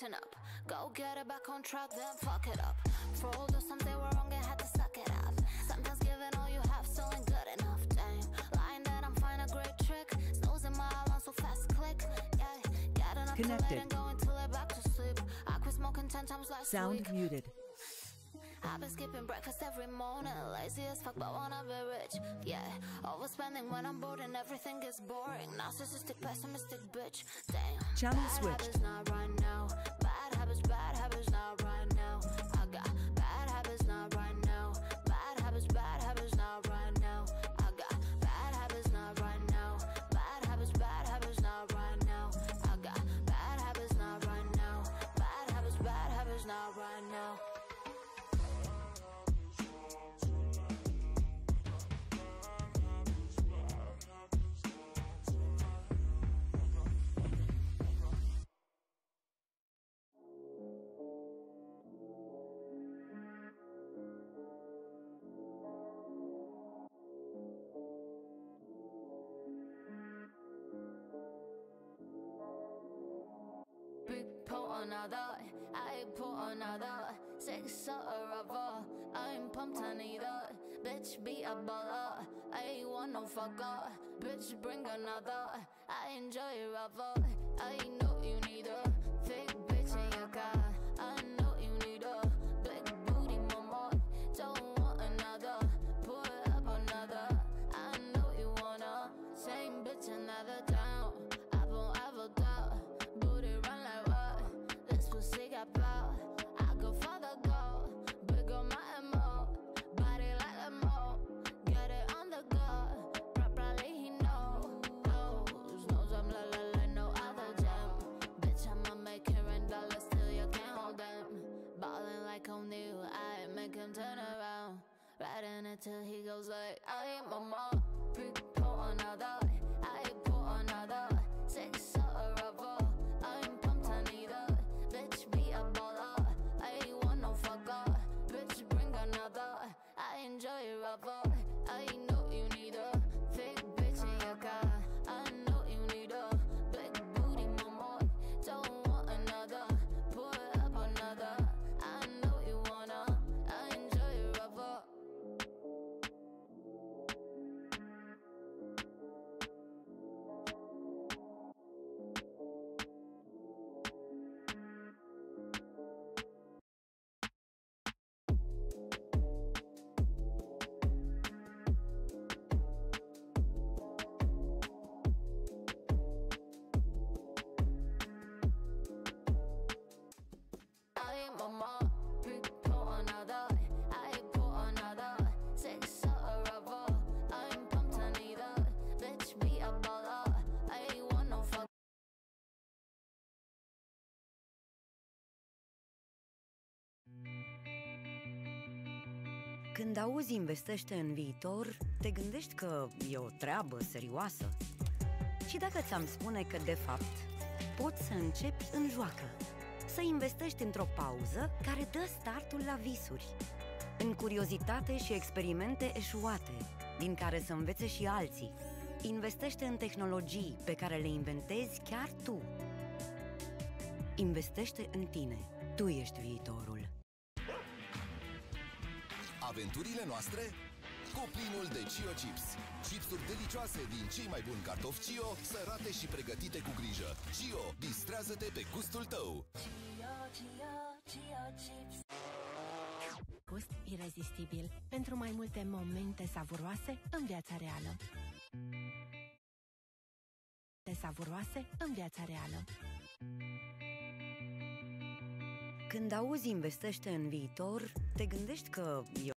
acting up. Go get it back on track, then fuck it up. For all the times they were wrong, I had to suck it up. Sometimes giving all you have still ain't good enough. Damn, lying that I'm fine, a great trick. Snoozing my alarm so fast, click. Yeah, getting up too late and going till I back to sleep. I quit smoking 10 times last Sound week. muted. I've been skipping breakfast every morning. Lazy as fuck but wanna be rich. Yeah, overspending when I'm bored and everything gets boring. Narcissistic, pessimistic bitch. Damn, Channel bad switched. habits not right now. Bad habits not right now. I got bad habits not right now. Bad habits not right now. I got bad habits not right now. Bad habits not right now. I got bad habits not right now. Bad habits not right now. Another, I put another 6 or rubber. I'm pumped, I need a bitch, be a baller. I ain't want no fucker, bitch, bring another. I enjoy rubber. I know you need a thick bitch in your car. I know you need a big booty mama. Don't want another, put up another. I know you wanna same bitch another town. I won't ever doubt, booty run like what? Pussy got power, I go for the goal. Big on my MO, body like a mo. Get it on the go, properly he knows. Knows I'm la no other jam. Bitch, I'ma make $100 till you can't hold them. Ballin' like O'Neal, I make him turn around. Riding it till he goes like, I ain't my mom. Pull another, I pull another 6 or rubber. I'm pumped, I need a bitch, be a baller. I ain't want no fucker, bitch, bring another. I enjoy rubber. I know you need a thick bitch in your car. I know you need a big booty mama. Don't want another, put up another. I know you wanna, I enjoy rubber. Când auzi investește în viitor, te gândești că e o treabă serioasă. Și dacă ți-am spune că, de fapt, poți să începi în joacă, să investești într-o pauză care dă startul la visuri, în curiozitate și experimente eșuate, din care să învețe și alții. Investește în tehnologii pe care le inventezi chiar tu. Investește în tine. Tu ești viitorul. Aventurile noastre? Cuplinul de Cio Chips. Chipsuri delicioase din cei mai buni cartofi Cio, sărate și pregătite cu grijă. Cio, distrează-te pe gustul tău. Cio Chips. Gust irezistibil pentru mai multe momente savuroase în viața reală. Savuroase în viața reală. Când auzi investește în viitor, te gândești că e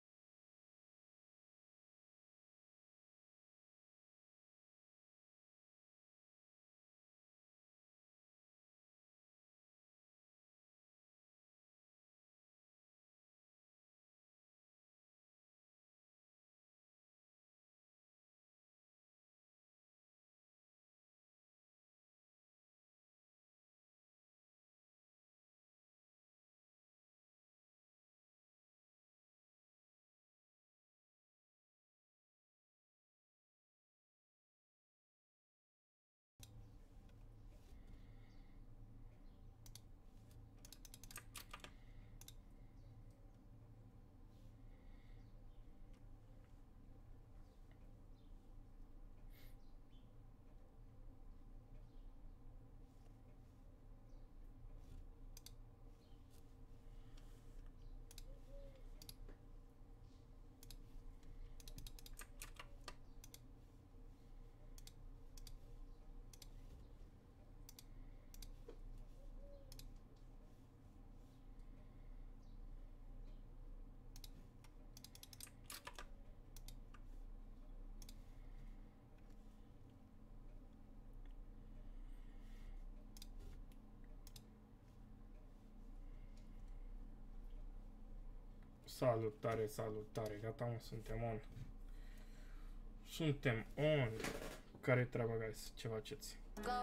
Salutare, salutare. Gata, mă, suntem on. Suntem on. Care-i treaba, guys? Ce faceți?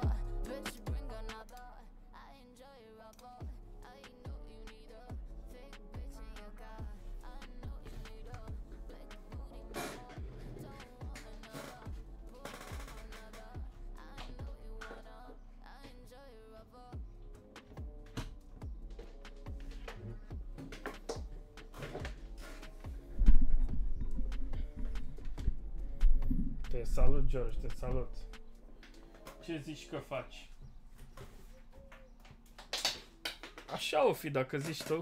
Te salut, George, te salut. Ce zici că faci? Așa o fi dacă zici tu.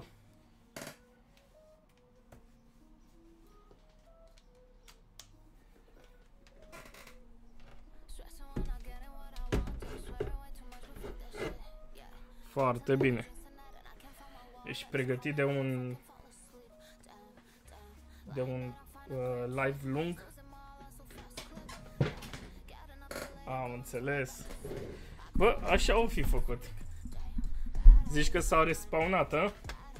Foarte bine. Ești pregătit de un live lung? Am înțeles. Bă, așa o fi făcut. Zici că s-au respawnat, a?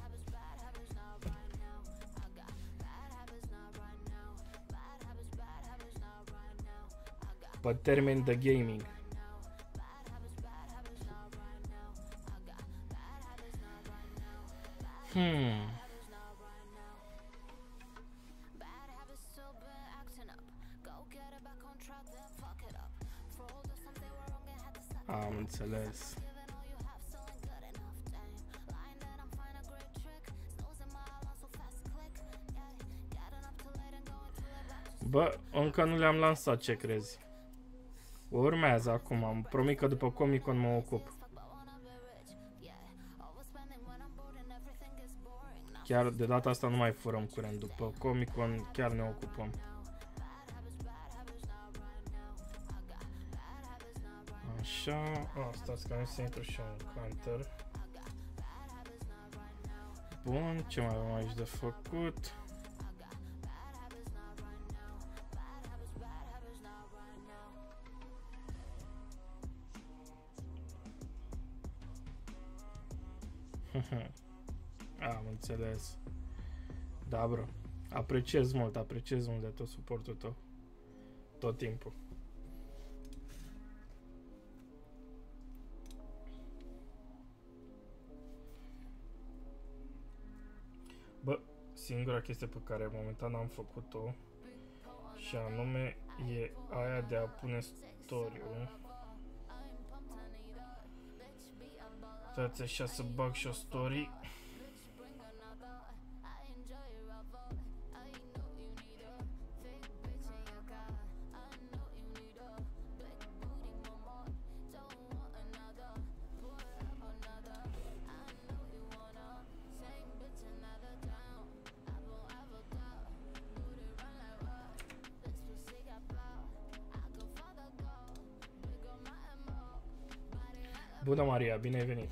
Pe termen de gaming. Am înțeles. Bă, încă nu le-am lansat, ce crezi? Urmează acum, am promit că după Comic-Con mă ocup. Chiar de data asta nu mai furăm curent, după Comic-Con chiar ne ocupăm. Așa, stați că nu se intru și un counter. Bun, ce mai avem aici de făcut? Am înțeles. Da, bro. Apreciez mult de tot suportul tău. Tot timpul. Bă, singura chestie pe care momentan am făcut-o și anume e aia de a pune story-ul. Stați așa să bag și o story. Bună, Maria, bine ai venit!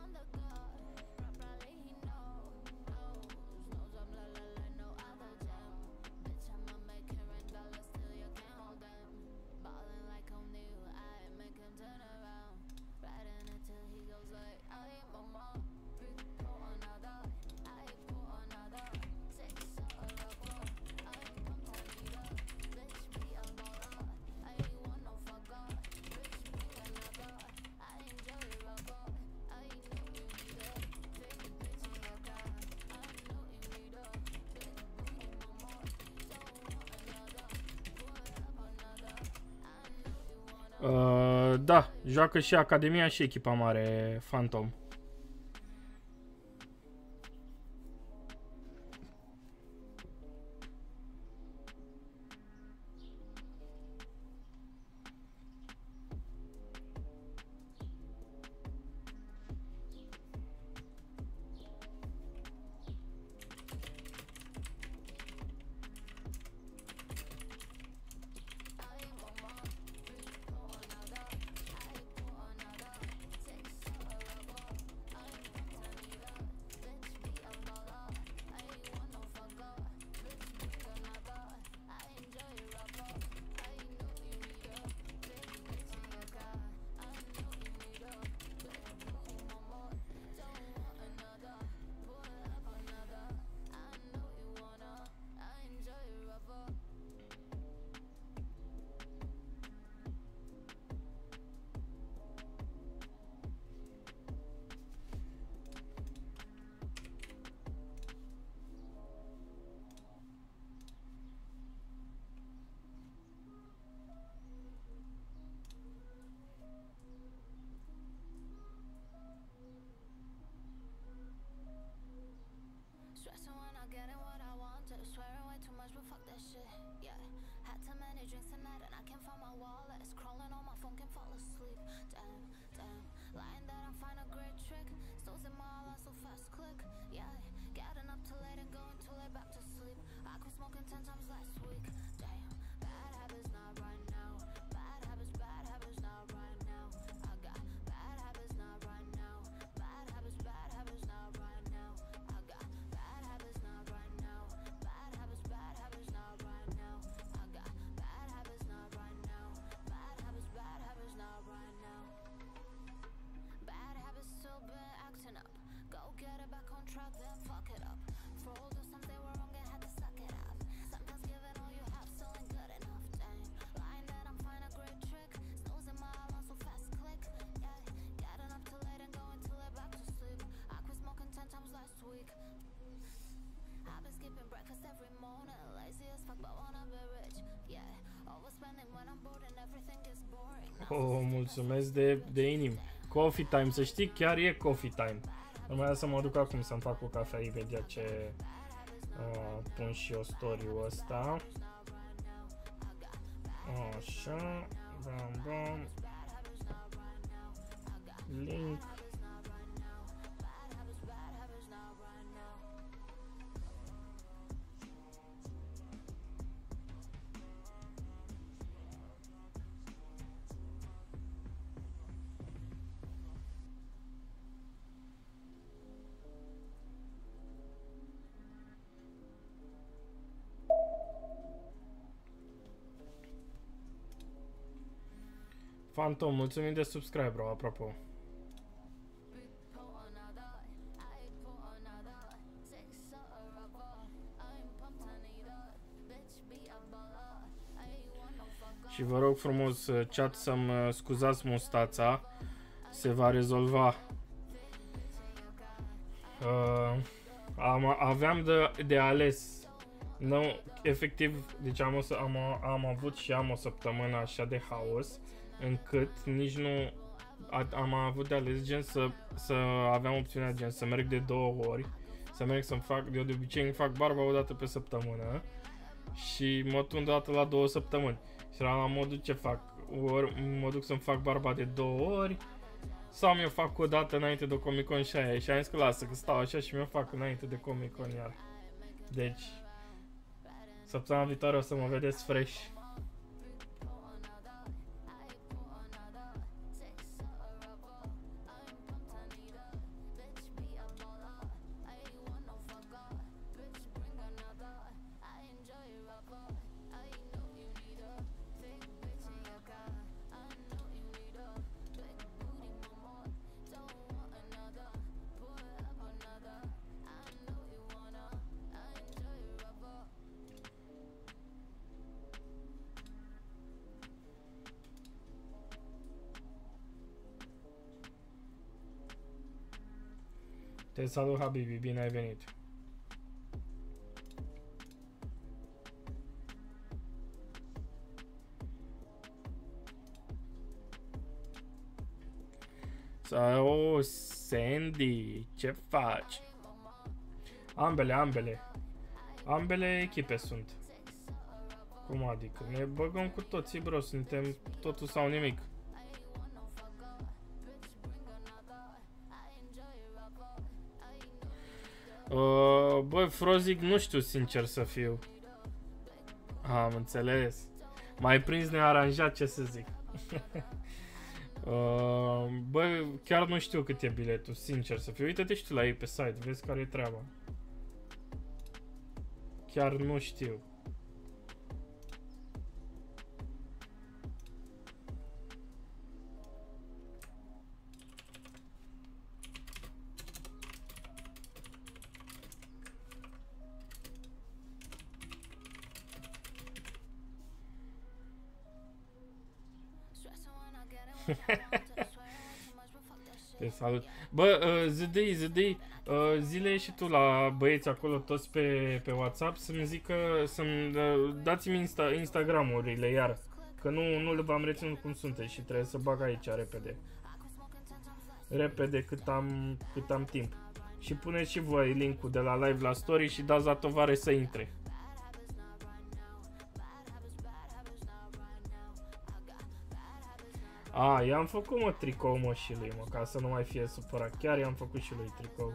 Da, joacă și Academia și echipa mare Phantom. Lying that I'm find a great trick. Stones in my life so fast click. Yeah, getting up too late and going too late back to sleep. I quit smoking 10 times last week. Damn, bad habits not right now. Bad habits not right now. I got bad habits not right now. Bad habits not right now. I got bad habits not right now. Bad habits not right now. I got bad habits not right now. Bad habits not right now. Bad habits still been acting up. Go get it back on track, then fuck it up. For all those times they were wrong and had to suck it up. Sometimes giving all you have still ain't good enough. Dang, lying that I'm find a great trick. Snooze in my alarm so fast click. Yeah, getting up too late and going too late back to sleep. I quit smoking 10 times last week. I've been skipping breakfast every morning. Lazy as fuck but wanna be rich. Yeah, overspending when I'm bored and everything gets boring. Oh, mulțumesc de inimă. Coffee time, să știi, chiar e coffee time. Urmează să mă duc acum să-mi fac o cafea imediat ce pun și eu story-ul ăsta. Așa, bam, bam. Link. Phantom, mulțumim de subscribe, bro, apropo. Și vă rog frumos, chat, să-mi scuzați mustața. Se va rezolva. Aveam de ales. Nu, efectiv, deci am avut și am o săptămână așa de haos, încât nici nu am avut de ales gen să aveam opțiunea gen să merg de 2 ori, să merg să-mi fac, eu de obicei îmi fac barba o dată pe săptămână și mă tund o dată la 2 săptămâni. Și era la modul ce fac, ori mă duc să-mi fac barba de 2 ori sau mi-o fac o dată înainte de Comic Con și aia. Și am zis că lasă, că stau așa și mi-o fac înainte de Comic Con iar. Deci, săptămâna viitoare o să mă vedeți fresh. Te salut, Habibi, bine ai venit. Oh, Sandy, ce faci? Ambele echipe sunt. Cum adică? Ne băgăm cu toții, bro, suntem totul sau nimic. Băi, Frozic, nu știu sincer să fiu. Am înțeles. M-ai prins nearanjat, ce să zic. Băi, chiar nu știu cât e biletul, sincer să fiu. Uite-te și tu la ei pe site, vezi care e treaba. Chiar nu știu. Te salut. Bă, Zidei, zile și tu la băieți acolo toți pe WhatsApp să-mi zică, să-mi dați-mi Instagram-urile iar, că nu le v-am reținut cum sunteți și trebuie să bag aici repede. Repede cât am timp. Și puneți și voi link-ul de la live la story și dați la tovare să intre. A, i-am făcut, mă, tricou, mă, și lui, mă, ca să nu mai fie supărat. Chiar i-am făcut și lui tricou.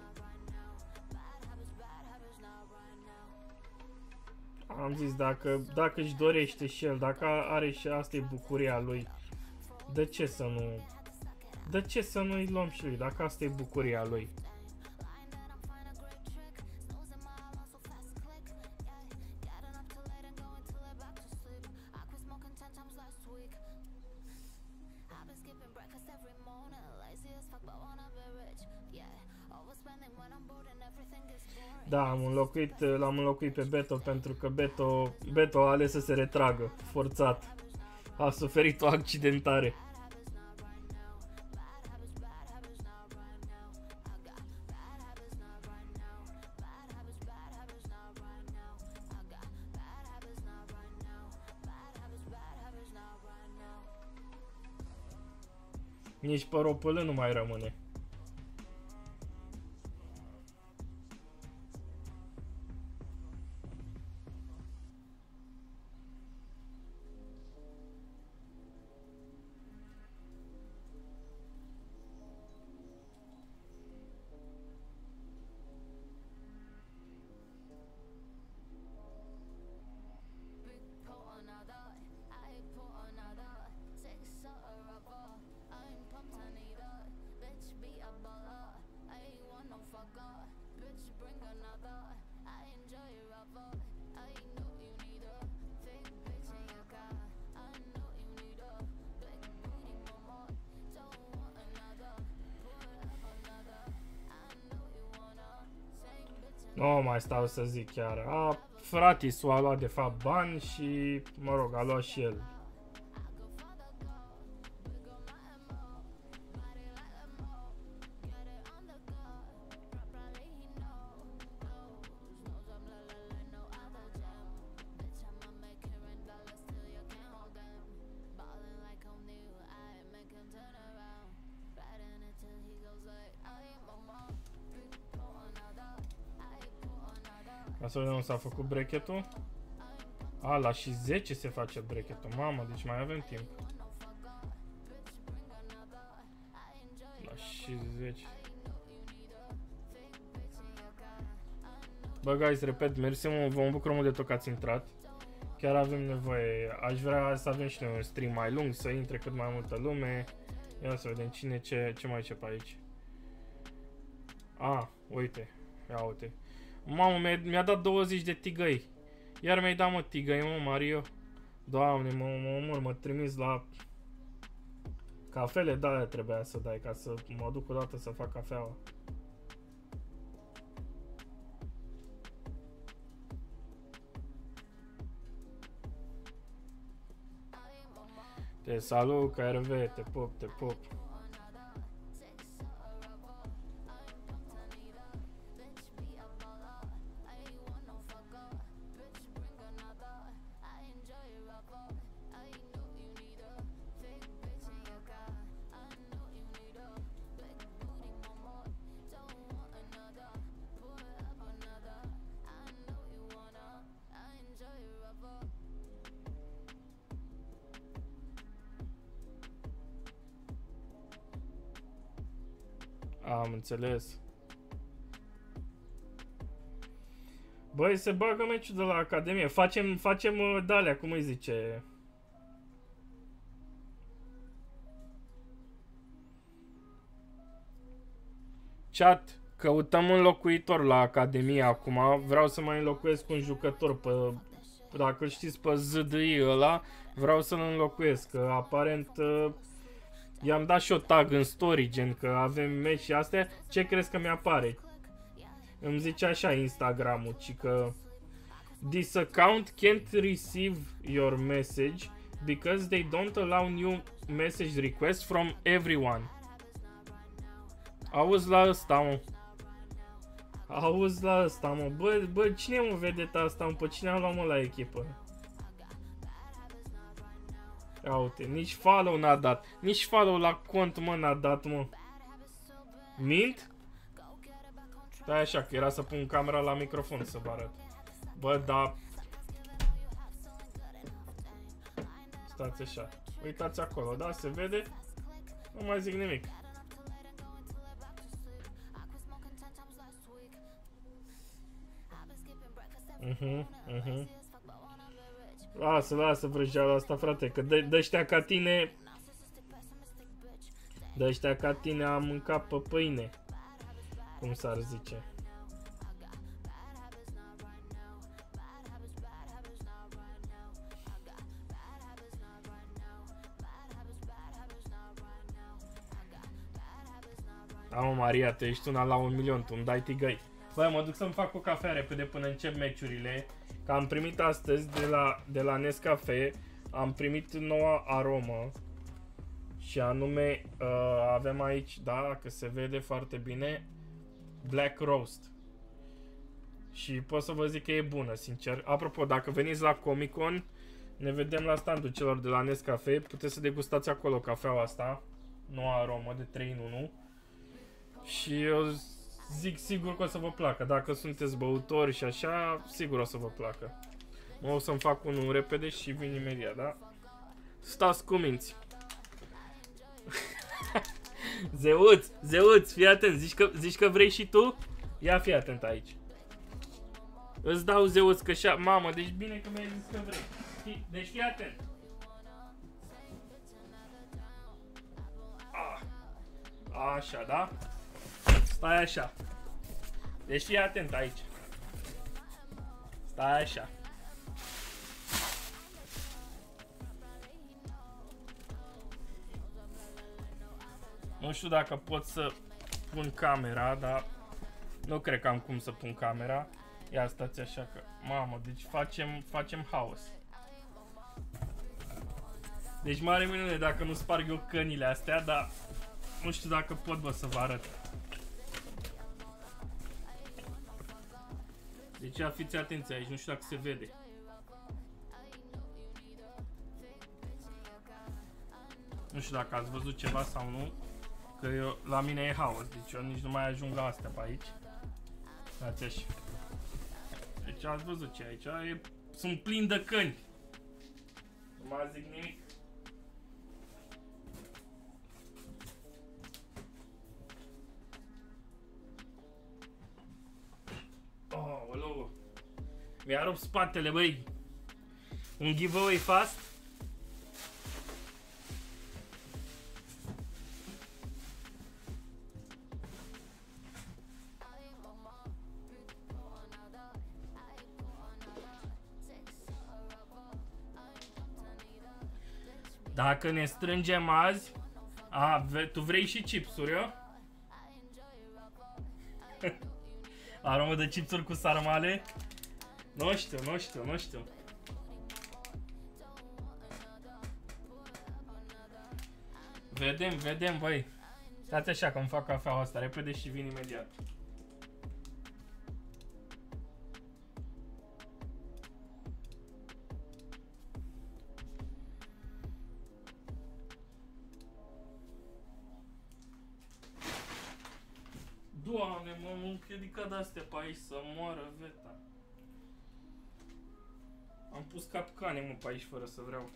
Am zis, dacă își dorește și el, dacă are și asta e bucuria lui, de ce să nu... De ce să nu-i luăm și lui, dacă asta e bucuria lui? Da, l-am înlocuit pe Beto pentru că Beto a ales să se retragă, forțat. A suferit o accidentare. Nici păropălă nu mai rămâne. Nu mai stau să zic chiar. Fratisul a luat de fapt bani și, mă rog, a luat și el. Ca să vedem, s-a făcut brechetul. A, la și 10 se face brechetul. Mamă, deci mai avem timp. La și 10. Bă, guys, repet, mersi, vă bucur mult de tot că ați intrat. Chiar avem nevoie. Aș vrea să avem și noi un stream mai lung, să intre cât mai multă lume. Ia să vedem cine, ce mai ce pe aici. A, uite. Ia uite. Mamă, mi-a dat 20 de tigăi. Iar mi-ai dat, mă, tigăi, mă, Mario. Doamne, mă omor, mă trimis la... Cafele, da, trebuia să dai, ca să mă duc o dată să fac cafeaua. Te salut, KRV, te pup, te pup. Am înțeles. Băi, se bagă meciul de la Academie. Facem de-alea, cum îi zice? Chat, căutăm un locuitor la Academie acum. Vreau să mai înlocuiesc un jucător pe... Dacă știți pe ZDI ăla, vreau să-l înlocuiesc. Că aparent... I-am dat și o tag în story, gen că avem meci și astea. Ce crezi că mi-apare? Îmi zice așa Instagram-ul, ci că this account can't receive your message because they don't allow new message requests from everyone. Auzi la ăsta, mă. Auzi la ăsta, mă. Bă, cine mă vedeta asta, mă? Pe cine am luat, mă, la echipă? Ia uite, nici follow n-a dat. Nici follow la cont, mă, n-a dat, mă. Mint? Da, așa, că era să pun camera la microfon să vă arăt. Bă, da. Stați așa. Uitați acolo, da? Se vede? Nu mai zic nimic. Lasă vrăjeala asta, frate, că de-ăștia ca tine... De-ăștia ca tine am mâncat pe pâine. Cum s-ar zice. Da, mă, Maria, tu ești una la 1.000.000, tu îmi dai tigăi. Băi, mă duc să-mi fac o cafea repede până încep meciurile. Că am primit astăzi de la Nescafe, am primit noua aromă. Și anume, avem aici, da, că se vede foarte bine, Black Roast. Și pot să vă zic că e bună, sincer. Apropo, dacă veniți la Comic Con, ne vedem la standul celor de la Nescafe. Puteți să degustați acolo cafeaua asta, noua aromă de 3 în 1. Și eu zic sigur că o să vă placă. Dacă sunteți băutori și așa, sigur o să vă placă. Mă o să-mi fac unul repede și vin imediat, da? Stați cuminți. Zeuț, fii atent, zici că vrei și tu? Ia fii atent aici. Îți dau Zeuț că și-a... Mamă, deci bine că mi-ai zis că vrei. Deci fii atent. Așa, da? Stai așa. Deci fii atent aici. Stai așa. Nu știu dacă pot să pun camera, dar nu cred că am cum să pun camera. Ia stați așa că... Mamă, deci facem haos. Deci mare minune dacă nu sparg eu cănile astea, dar nu știu dacă pot, bă, să vă arăt. Deci ia fiți atenți aici, nu știu dacă se vede. Nu știu dacă ați văzut ceva sau nu. Că eu, la mine e haos, deci eu nici nu mai ajung la astea pe aici. Dați așa. Deci ați văzut ce aici e, sunt plin de căni. Nu mai zic nimic. Oh, olo. Mi-a rupt spatele, băi. Un giveaway fast. Dacă ne strângem azi... tu vrei și chipsuri, eu? Aromă de chipsuri cu sarmale? Nu știu. Vedem, băi. Stați așa că îmi fac cafeaua asta repede și vin imediat. Doamne, mă, m-am împiedicat de-astea pe aici să moară veta. Am pus capcane, mă, pe aici fără să vreau.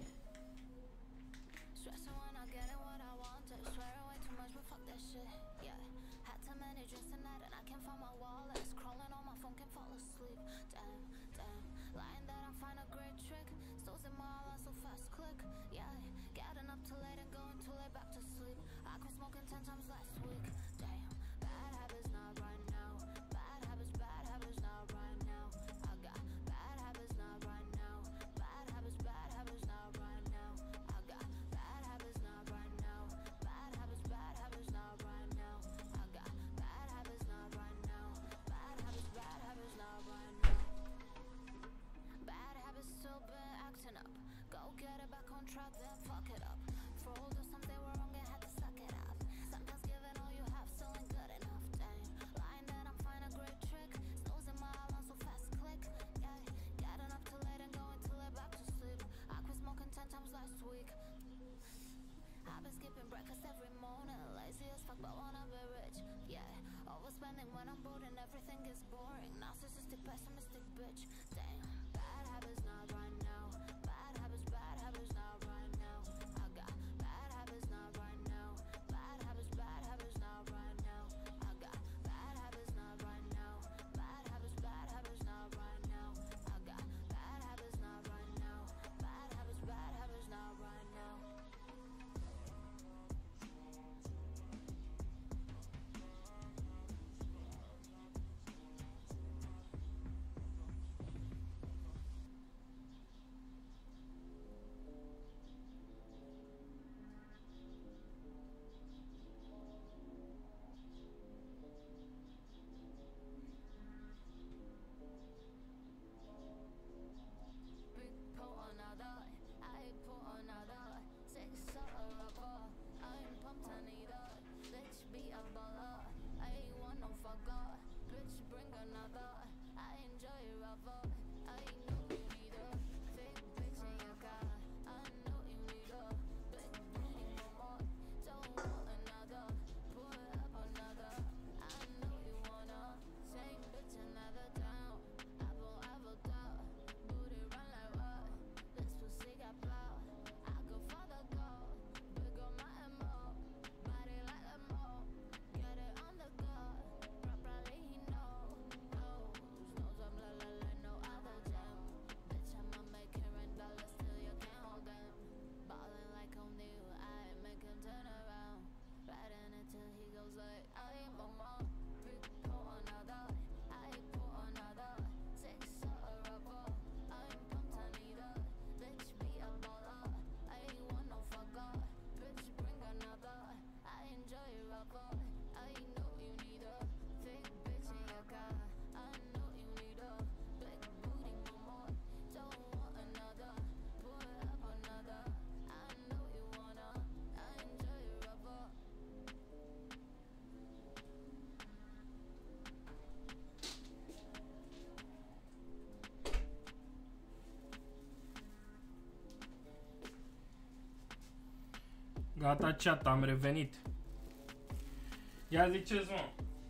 Gata chat, am revenit. Ia ziceți, mă.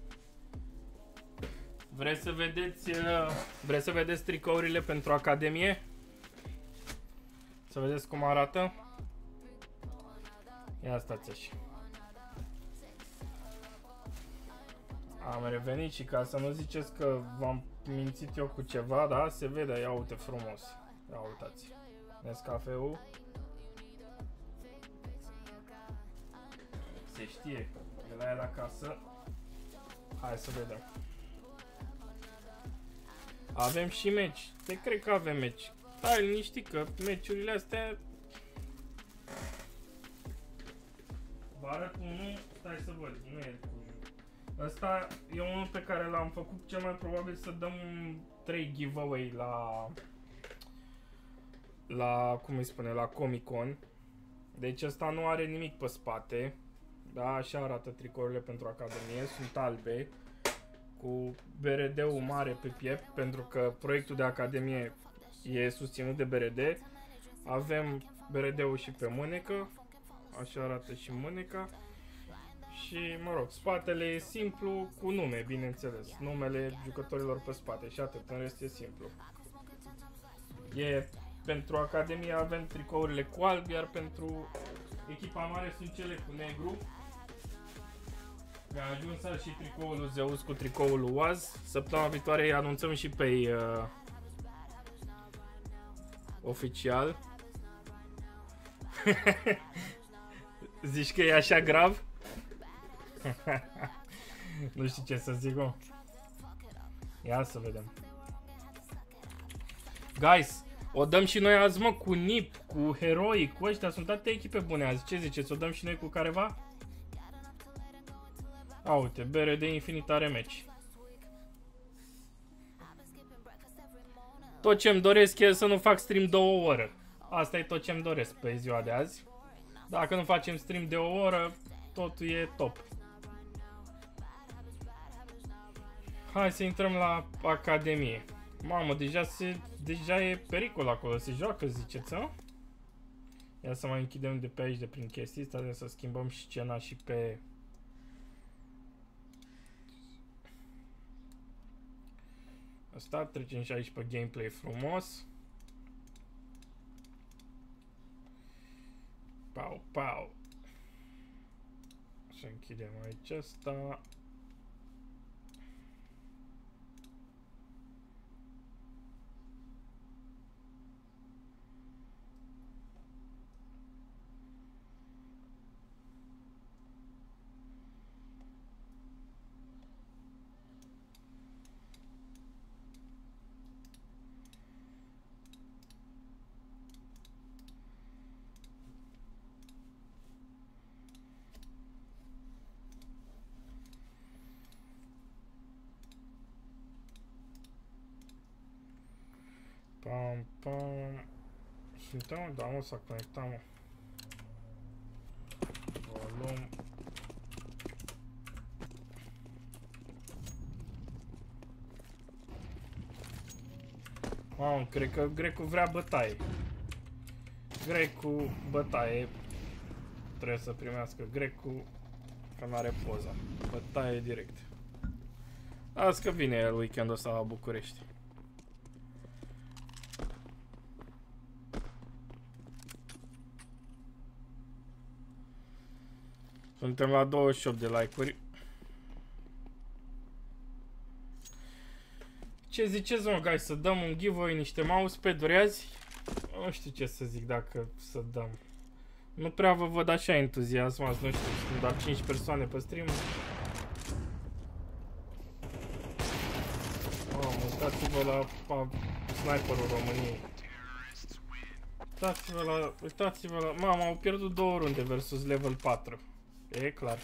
Vreți să vedeți tricourile pentru Academie? Să vedeți cum arată? Ia stați așa. Am revenit și ca să nu ziceți că v-am mințit eu cu ceva, da? Se vede, ia uite frumos. Ia uitați. Nescafeul. Se știe. De la el acasă. Hai să vedem. Avem și meci. Te cred că avem meci. Stai liniștit că meciurile astea... Vă arăt unul, stai să văd, nu e cu... Ăsta e unul pe care l-am făcut, cel mai probabil să dăm 3 giveaway la cum îi spune, la Comic Con. Deci ăsta nu are nimic pe spate. Da, așa arată tricourile pentru Academie, sunt albe cu BRD-ul mare pe piept, pentru că proiectul de Academie e susținut de BRD. Avem BRD-ul și pe mânecă, așa arată și mâneca. Și, mă rog, spatele e simplu, cu nume, bineînțeles, numele jucătorilor pe spate și atât, în rest e simplu. Pentru Academie avem tricourile cu alb, iar pentru echipa mare sunt cele cu negru. Mi-a ajuns și tricoul lui Zeus cu tricoul lui Oaz. Săptămâna viitoare anunțăm și pe ei oficial. Zici că e așa grav? Nu știu ce să zic, mă. Ia să vedem. Guys, o dăm și noi azi, mă, cu Nip, cu Heroic, cu ăștia, sunt toate echipe bune azi. Ce ziceți, o dăm și noi cu careva? A, uite, BRD Infinite are meci. Tot ce-mi doresc e să nu fac stream de o oră. Asta e tot ce-mi doresc pe ziua de azi. Dacă nu facem stream de o oră, totul e top. Hai să intrăm la Academie. Mamă, deja e pericol acolo, se joacă, ziceți, a? Ia să mai închidem de pe aici, de prin chestii astea, să schimbăm și scena și pe... Asta, trecem și aici pe gameplay frumos. Pau, pau. Și închidem aici asta. Pam, pam. Suntem, da, mă, s-a conectat, mă. Volum. Mamă, cred că Grecu vrea bătaie. Grecu, bătaie. Trebuie să primească Grecu, că n-are poza. Bătaie direct. Azi că vine el weekendul ăsta la București. Suntem la 28 de like-uri. Ce ziceți, mă, guys, să dăm un giveaway, niște mousepad-uri azi? Nu știu ce să zic dacă să dăm. Nu prea vă văd așa entuziasmați, nu știu, sunt doar 5 persoane pe stream. Uitați-vă la sniperul României. Uitați-vă la... Mama, au pierdut 2 runde versus level 4. E clar.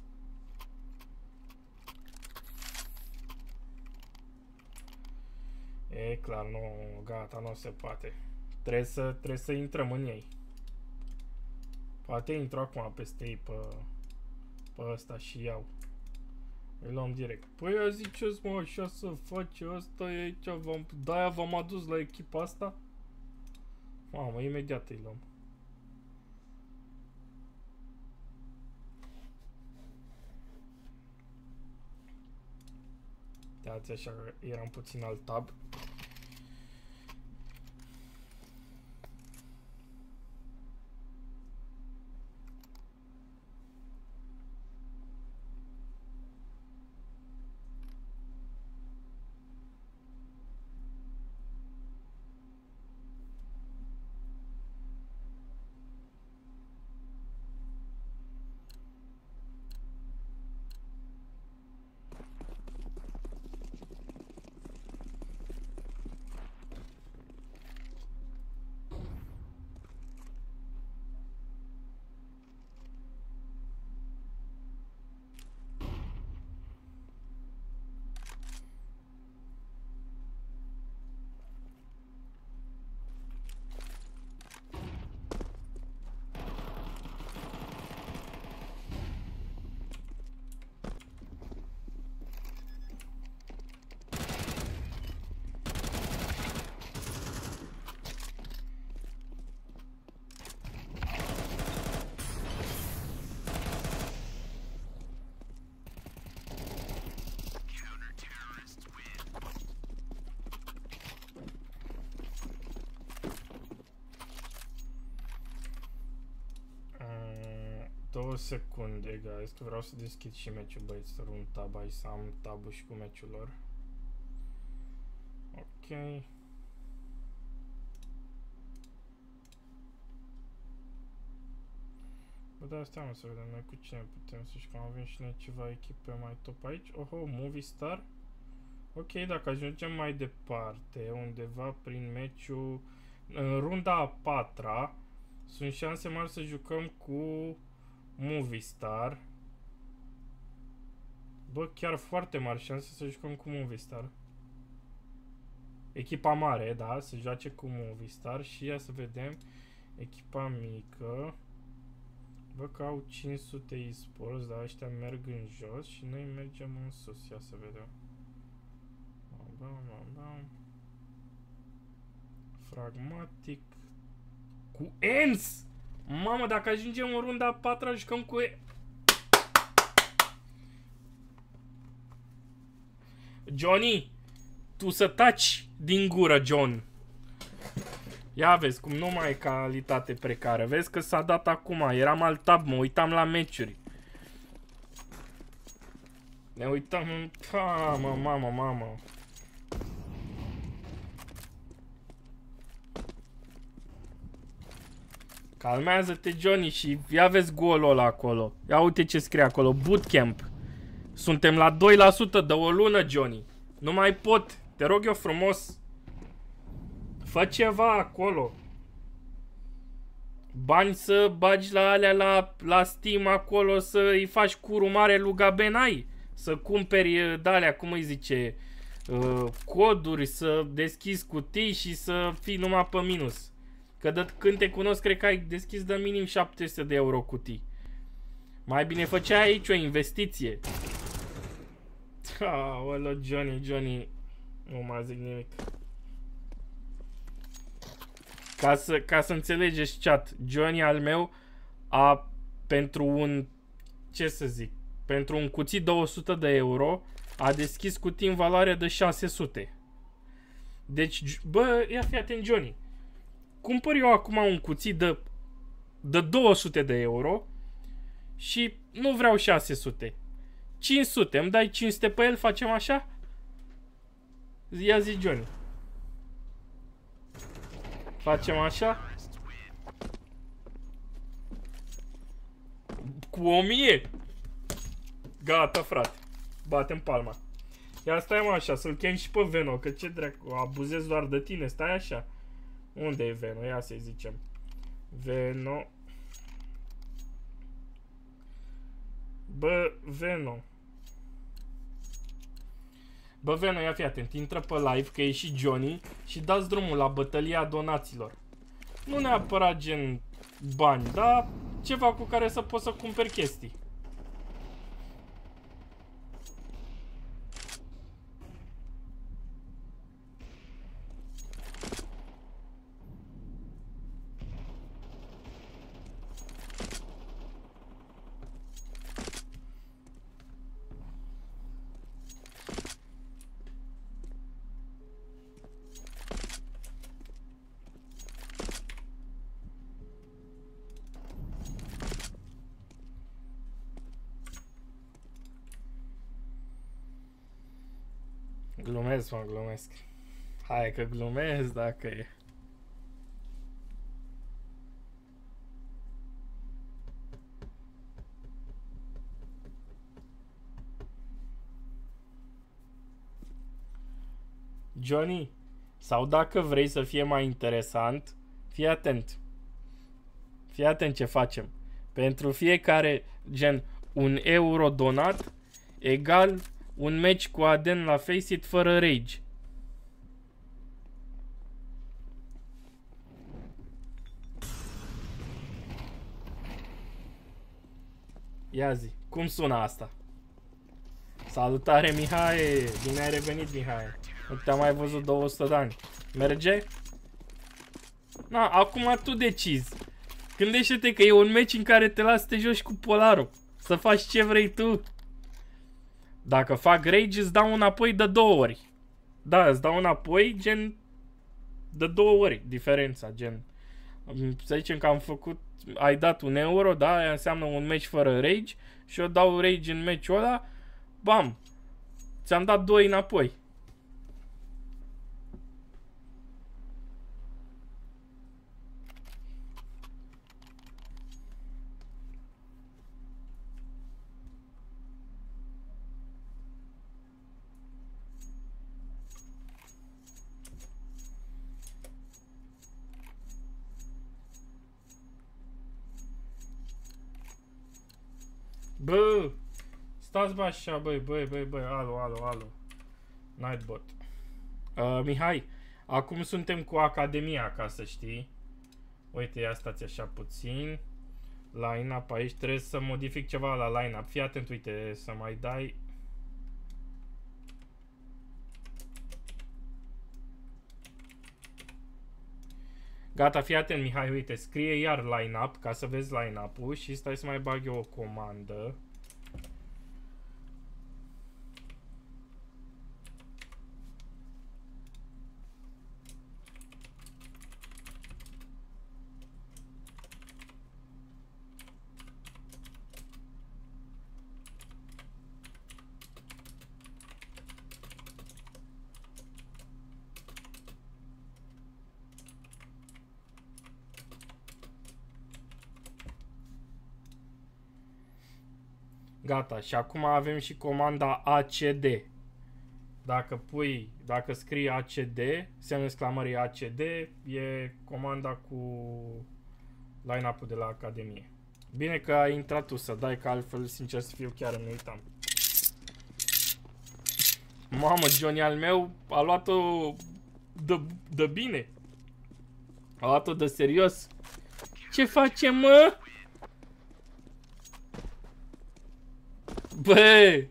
E clar, nu, gata, nu se poate. Trebuie să intrăm în ei. Poate intru acum peste ei pe ăsta și iau. Îl luăm direct. Păi a ziceți, mă, așa să face, ăsta e aici, de-aia v-am adus la echipa asta? Mamă, imediat îi luăm. Dați așa că eram puțin alt tab. Două secunde, guys, că vreau să deschid și meciul, băieți, să un tab aici, să am tabul și cu meciul lor. Ok. Bă, da, stai mă să vedem noi cu cine putem să știu că avem și noi ceva echipe mai top aici. Oho, Movie Star. Ok, dacă ajungem mai departe, undeva prin meciul, în runda a patra, sunt șanse mari să jucăm cu Movie Star. Bă, chiar foarte mari șanse să jucăm cu Movie Star. Echipa mare, da, să joace cu Movie Star și ia să vedem echipa mică. Bă, că au 500 e-sports, dar ăștia merg în jos și noi mergem în sus. Ia să vedem. Fragmatic cu ENS! Mamă, dacă ajungem în runda a patra, jucăm cu Johnny, tu să taci din gură, John. Ia vezi cum nu mai e calitate precară. Vezi că s-a dat acum. Eram alt tab, mă uitam la meciuri. Ne uitam în... Mamă. Calmează-te, Johnny, și ia vezi golul ăla acolo. Ia uite ce scrie acolo. Bootcamp. Suntem la 2% de o lună, Johnny. Nu mai pot. Te rog eu frumos. Fă ceva acolo. Bani să bagi la alea la Steam acolo, să îi faci curul mare lui Gabenai. Să cumperi de-alea, cum îi zice, coduri, să deschizi cutii și să fii numai pe minus. Că de când te cunosc, cred că ai deschis de minim 700 de euro cutii. Mai bine făceai aici o investiție. Aoleu, Johnny. Nu mai zic nimic. Ca să înțelegeți, chat, Johnny al meu a, pentru un, ce să zic, pentru un cuțit 200 de euro, a deschis cutii în valoare de 600. Deci, bă, ia fi atent, Johnny. Cumpăr eu acum un cuțit de 200 de euro și nu vreau 600. 500, îmi dai 500 pe el, facem așa? Ia zi, Johnny. Facem așa? Cu 1000? Gata, frate. Batem palma. Ia stai mă așa, să-l chem și pe Veno, că ce dracu, abuzez doar de tine, stai așa. Unde e Veno? Ia să-i zicem. Veno. Bă, Veno. Bă, Veno, ia fi atent, intră pe live, că e și Johnny, și dați drumul la bătălia donaților. Nu neapărat gen bani, dar ceva cu care să poți să cumperi chestii. Glumesc, mă, glumesc. Hai că glumesc dacă e. Johnny, sau dacă vrei să fie mai interesant, fii atent. Fii atent ce facem. Pentru fiecare, gen, 1 euro donat, egal un match cu Aden la Faceit fără rage. Ia zi, cum sună asta? Salutare, Mihai! Bine ai revenit, Mihai! Nu te-am mai văzut 200 de ani. Merge? Na, acum tu decizi. Gândește-te că e un meci în care te las să te joci cu Polarul. Să faci ce vrei tu. Dacă fac rage, îți dau înapoi de 2 ori. Da, îți dau înapoi, gen, de 2 ori diferența, gen. Să zicem că am făcut, ai dat 1 euro, da, aia înseamnă un meci fără rage și eu dau rage în meciul ăla, bam, ți-am dat 2 înapoi. Bă, stați bă așa, băi, alo, Nightbot. Mihai, acum suntem cu Academia, ca să știi. Uite, ia stați așa puțin. Line-up aici, trebuie să modific ceva la line-up. Fii atent, uite, să mai dai... Gata, fii atent, Mihai, uite, scrie iar line-up, ca să vezi line-up-ul și stai să mai bag eu o comandă. Gata, și acum avem și comanda ACD. Dacă scrii ACD, semnul exclamării ACD, e comanda cu line-up-ul de la Academie. Bine că ai intrat tu să dai, că altfel, sincer să fiu, chiar îmi uitam. Mamă, Johnny al meu a luat-o de bine. A luat-o de serios. Ce facem, mă? Bă!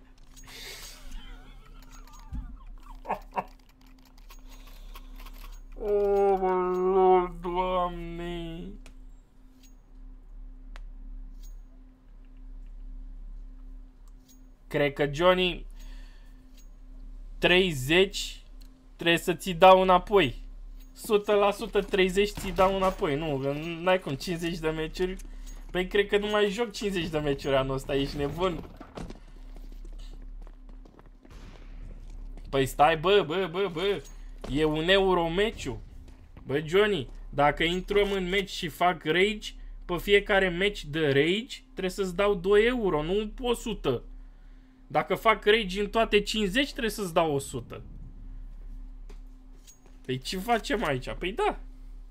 Oh, mă, Lord, Doamne! Cred că, Johnny, 30 trebuie să ți dau înapoi. 100% 30 ți dau înapoi. Nu, n-ai cum, 50 de meciuri. Păi cred că nu mai joc 50 de meciuri anul ăsta, ești nebun. Păi stai, bă, e 1 euro meciul. Bă, Johnny, dacă intrăm în meci și fac rage, pe fiecare meci de rage trebuie să-ți dau 2 euro, nu 100. Dacă fac rage în toate 50, trebuie să-ți dau 100. Păi ce facem aici? Păi da.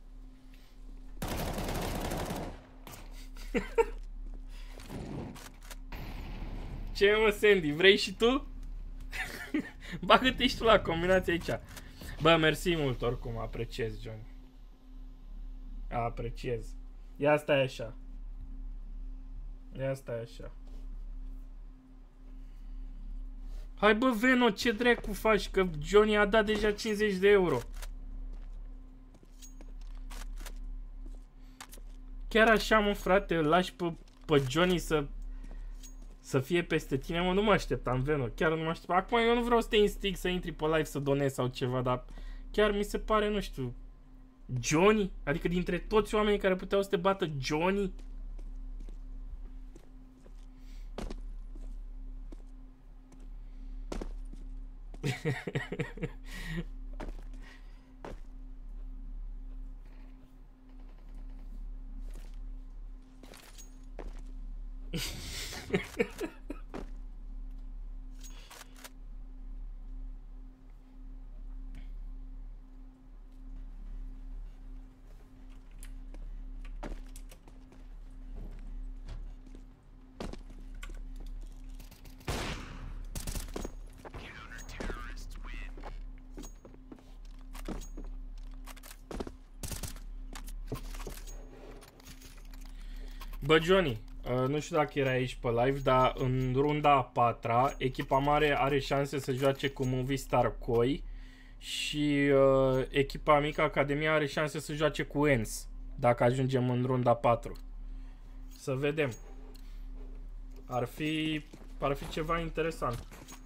Ce mă, Sandy, vrei și tu? Bagă-te și tu la combinație aici. Bă, mersi mult oricum, apreciez, Johnny. Apreciez. Ia stai așa. Ia stai așa. Hai bă, Veno, ce dracu faci? Că Johnny a dat deja 50 de euro. Chiar așa, mă, frate, îl lași pe Johnny să fie peste tine, mă, nu mă așteptam, Veno, chiar nu mă așteptam. Acum eu nu vreau să te instig să intri pe live să donezi sau ceva, dar chiar mi se pare, nu știu, Johnny? Adică dintre toți oamenii care puteau să te bată, Johnny? Bă, Johnny, nu știu dacă era aici pe live, dar în runda a patra, echipa mare are șanse să joace cu Movistar Koi și echipa mică, Academia, are șanse să joace cu ENS, dacă ajungem în runda 4. Să vedem. Ar fi ceva interesant.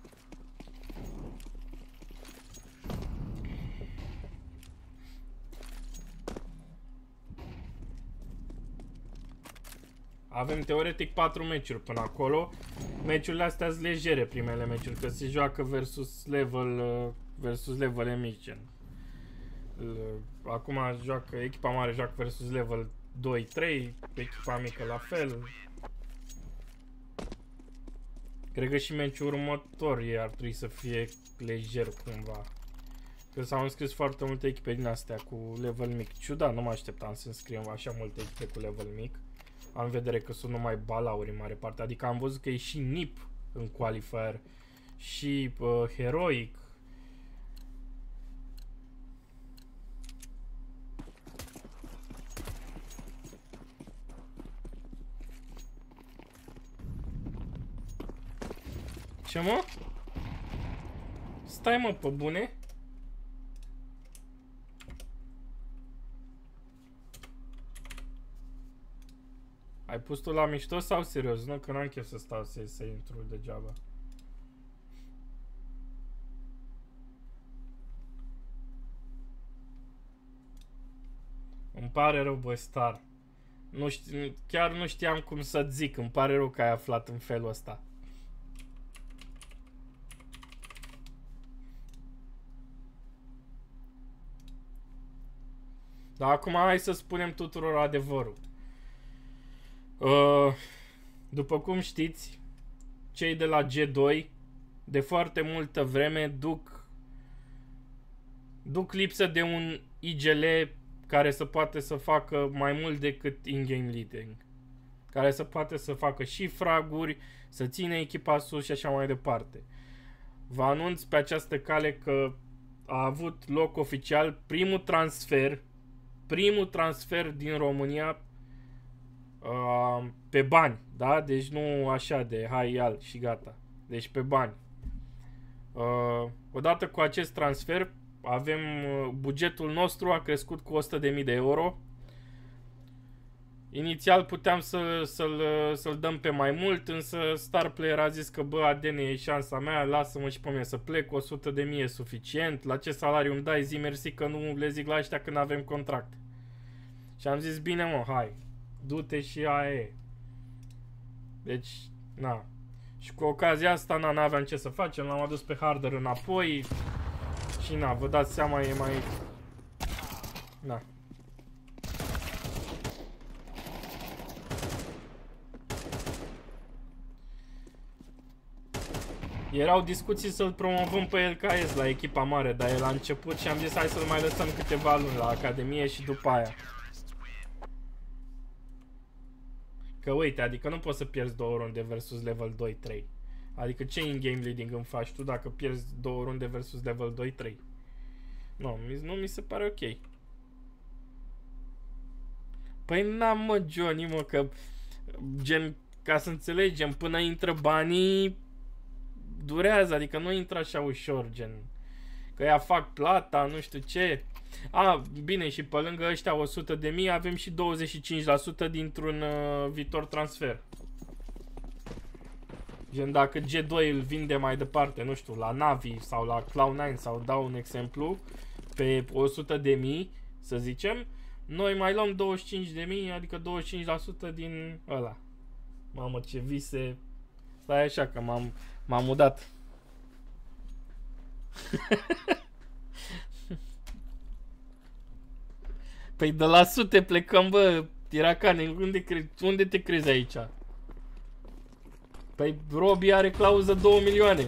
Avem teoretic 4 meciuri până acolo. Meciurile astea sunt legere, primele meciuri, că se joacă versus level mici. Acum joacă echipa mare, joacă versus level 2-3, echipa mică la fel. Cred că și meciul următor ar trebui să fie lejer cumva. Că s-au înscris foarte multe echipe din astea cu level mic. Ciudat, nu mă așteptam să înscriem așa multe echipe cu level mic. Am în vedere că sunt numai balauri în mare parte. Adică am văzut că e și NIP în qualifier și Heroic. Ce mă? Stai mă, pe bune? Ai pus tu la mișto sau serios? Nu, că n-am chef să stau să intru degeaba. Îmi pare rău, bă, Star. Nu știu, chiar nu știam cum să-ți zic. Îmi pare rău că ai aflat în felul ăsta. Dar acum hai să spunem tuturor adevărul. După cum știți, cei de la G2 de foarte multă vreme duc lipsă de un IGL care să poate să facă mai mult decât in-game leading, care să poate să facă și fraguri, să ține echipa sus și așa mai departe. Vă anunț pe această cale că a avut loc oficial primul transfer din România pe bani, da? Deci nu așa de hai al și gata. Deci pe bani. Odată cu acest transfer avem bugetul nostru a crescut cu 100.000 de euro. Inițial puteam să-l dăm pe mai mult, însă Star Player a zis că bă, Adene, e șansa mea, lasă-mă și pe mine să plec, 100.000 e suficient, la ce salariu îmi dai, zi mersi că nu le zic la ăștia când avem contract. Și am zis, bine mă, hai, du-te și aia e. Deci, na. Și cu ocazia asta, na, n-aveam ce să facem, l-am adus pe Harder înapoi. Și na, vă dați seama, e mai... Na. Erau discuții să-l promovăm pe LKS la echipa mare, dar el a început și am zis hai să-l mai lăsăm câteva luni la Academie și după aia. Că uite, adică nu poți să pierzi 2 runde versus level 2-3. Adică ce in-game leading îmi faci tu dacă pierzi 2 runde versus level 2-3? Nu mi se pare ok. Păi n-am mă, Johnny, mă, că gen, ca să înțelegem, până intră banii durează, adică nu intră așa ușor, gen. Că ea fac plata, nu știu ce. Bine, și pe lângă ăștia 100.000 avem și 25% dintr-un viitor transfer. Gen, dacă G2 îl vinde mai departe, nu știu, la Navi sau la Cloud9 sau dau un exemplu, pe 100.000, să zicem, noi mai luăm 25.000, adică 25% din ăla. Mamă, ce vise. Stai așa că m-am mudat. Păi de la sute plecăm, bă, tiracane, unde te crezi aici? Păi Robi are clauză 2 milioane.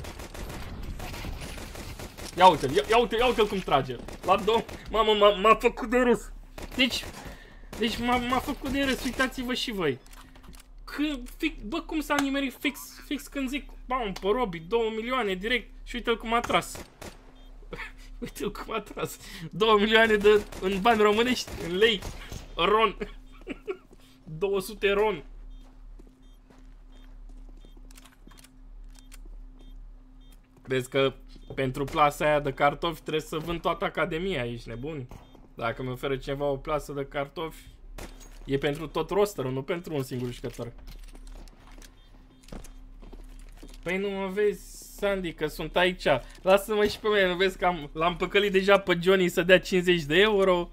Ia uite-l, ia uite-l cum trage. La 2, mamă, m-a făcut de râs. Deci m-a făcut de râs, uitați-vă și voi. Bă, cum s-a nimerit fix când zic, bam, pe Robi, 2 milioane direct și uite-l cum a tras. Uite-l cum a tras. 2 milioane în bani românești, în lei, ron. 200 ron. Vezi că pentru plasa aia de cartofi trebuie să vând toată academia, ești nebun? Dacă mi oferă cineva o plasă de cartofi, e pentru tot rosterul, nu pentru un singur jucător. Păi nu mă vezi, Sandy, că sunt aici. Lasă-mă și pe mine, nu vezi că l-am păcălit deja pe Johnny să dea 50 de euro.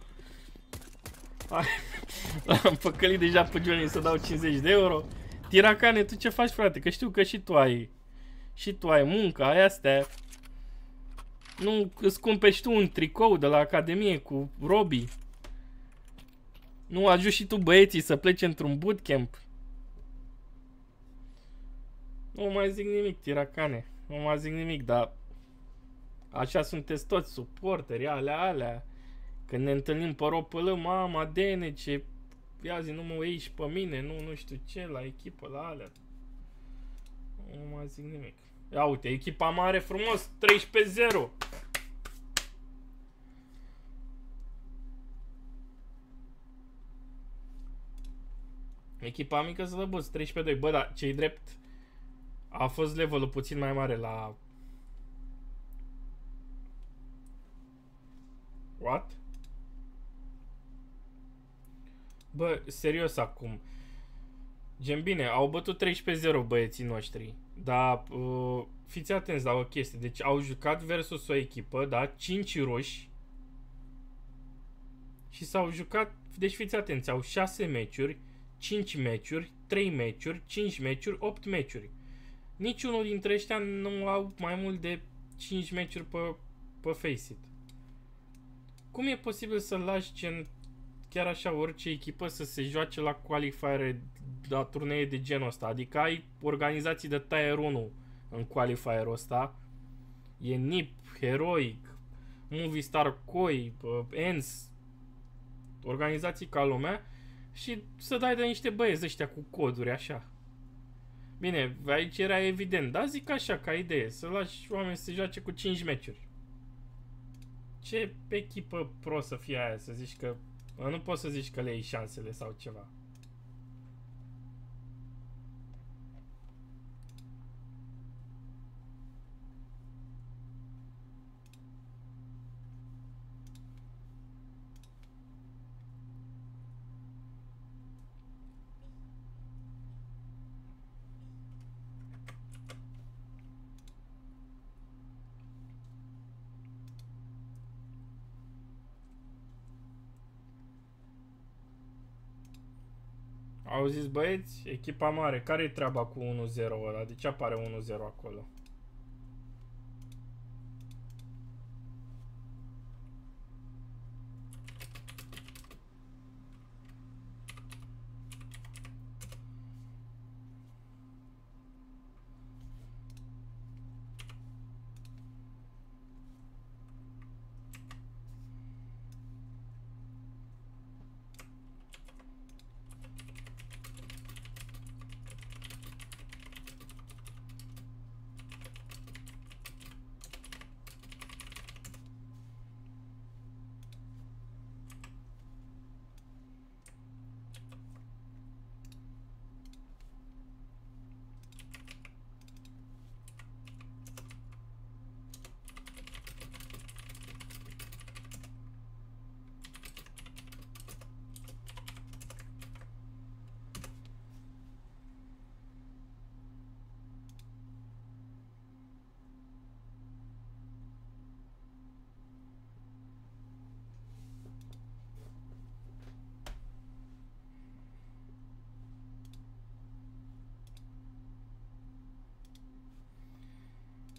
L-am păcălit deja pe Johnny să dau 50 de euro. Tiracane, tu ce faci, frate? Că știu că și tu ai. Și tu ai muncă, ai astea. Nu îți cumperi tu un tricou de la Academie cu Robi? Nu ajungi și tu băieții să plece într-un bootcamp? Nu mai zic nimic, tiracane. Nu mai zic nimic, dar așa sunteți toți suporteri, alea. Când ne întâlnim pe ROPL, mama, DNC, ia zi, nu mă iei și pe mine, nu știu ce, la echipă, la alea. Nu mai zic nimic. Ia uite, echipa mare frumos, 13-0. Echipa mică să lăbuți, 13-2. Bă, dar ce-i drept, a fost levelul puțin mai mare la... What? Bă, serios acum. Gen bine, au bătut 13-0 băieții noștri. Dar fiți atenți la o chestie. Deci au jucat versus o echipă, da? 5 roși. Și s-au jucat, deci fiți atenți, au 6 meciuri, 5 meciuri, 3 meciuri, 5 meciuri, 8 meciuri. Niciunul dintre ăștia nu au mai mult de 5 meciuri pe Faceit. Cum e posibil să lași gen chiar așa orice echipă să se joace la qualifiere, la turnee de genul ăsta? Adică ai organizații de Tier 1 în qualifierul ăsta. E NIP, Heroic, Movistar Koi, ENS, organizații ca lumea, și să dai de niște băieți ăștia cu coduri așa. Bine, aici era evident, dar zic așa ca idee, să lași oameni să se joace cu 5 meciuri. Ce echipă pro să fie aia, să zici că... Nu poți să zici că le iei șansele sau ceva. Auziți băieți? Echipa mare, care e treaba cu 1-0 ăla? De ce apare 1-0 acolo?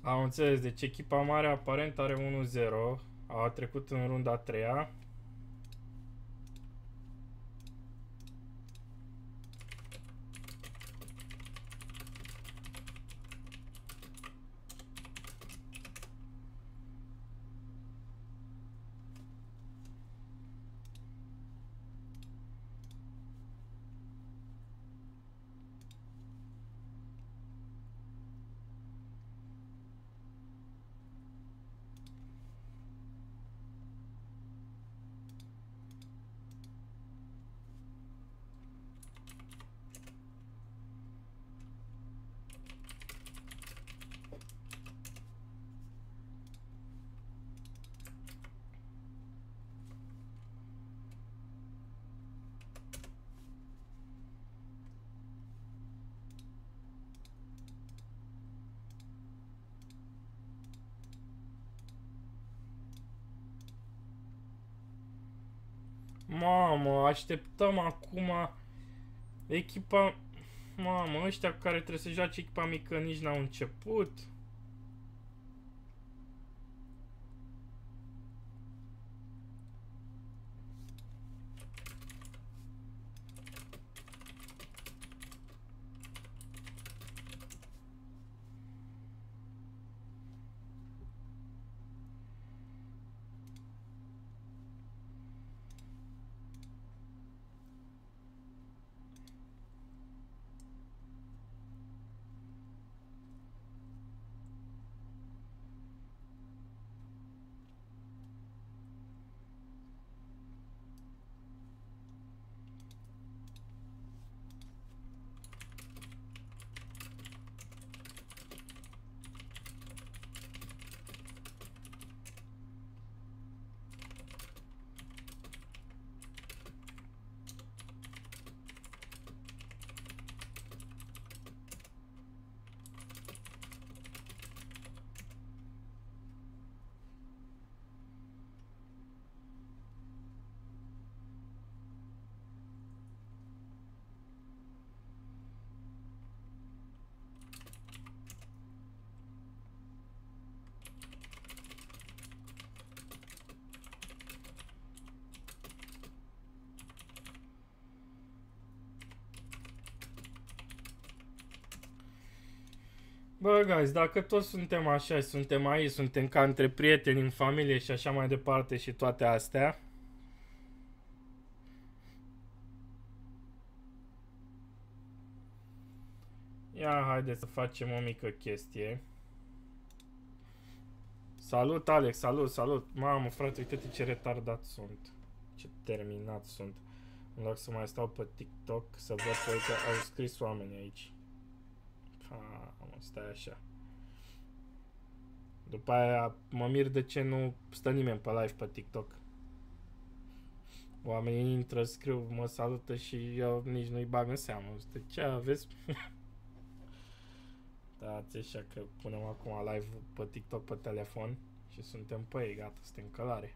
Am înțeles, deci echipa mare aparent are 1-0. A trecut în runda a treia. Mamă, așteptăm acum echipa... Mamă, ăștia care trebuie să joace echipa mică nici n-au început. Bă, guys, dacă toți suntem așa, suntem aici, suntem ca între prieteni, în familie și așa mai departe și toate astea. Ia, haide să facem o mică chestie. Salut, Alex, salut, salut. Mamă, frate, uite-te ce retardat sunt. Ce terminat sunt. În loc să mai stau pe TikTok să văd că uite, au scris oameni aici. Mamă, stai așa. După aia mă mir de ce nu stă nimeni pe live pe TikTok. Oamenii intră, scriu, mă salută și eu nici nu-i bag în seamă. De ce aveți? Da, ți așa că punem acum live pe TikTok pe telefon și suntem pe ei, gata, suntem călare.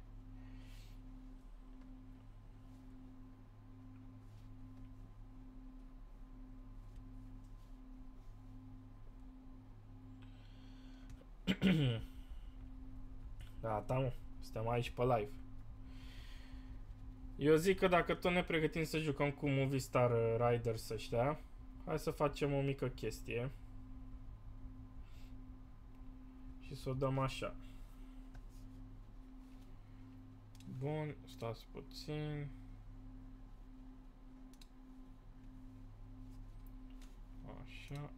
Gata, mă, suntem aici pe live. Eu zic că dacă tot ne pregătim să jucăm cu Movistar Riders ăștia, hai să facem o mică chestie. Și să o dăm așa. Bun, stați puțin. Așa.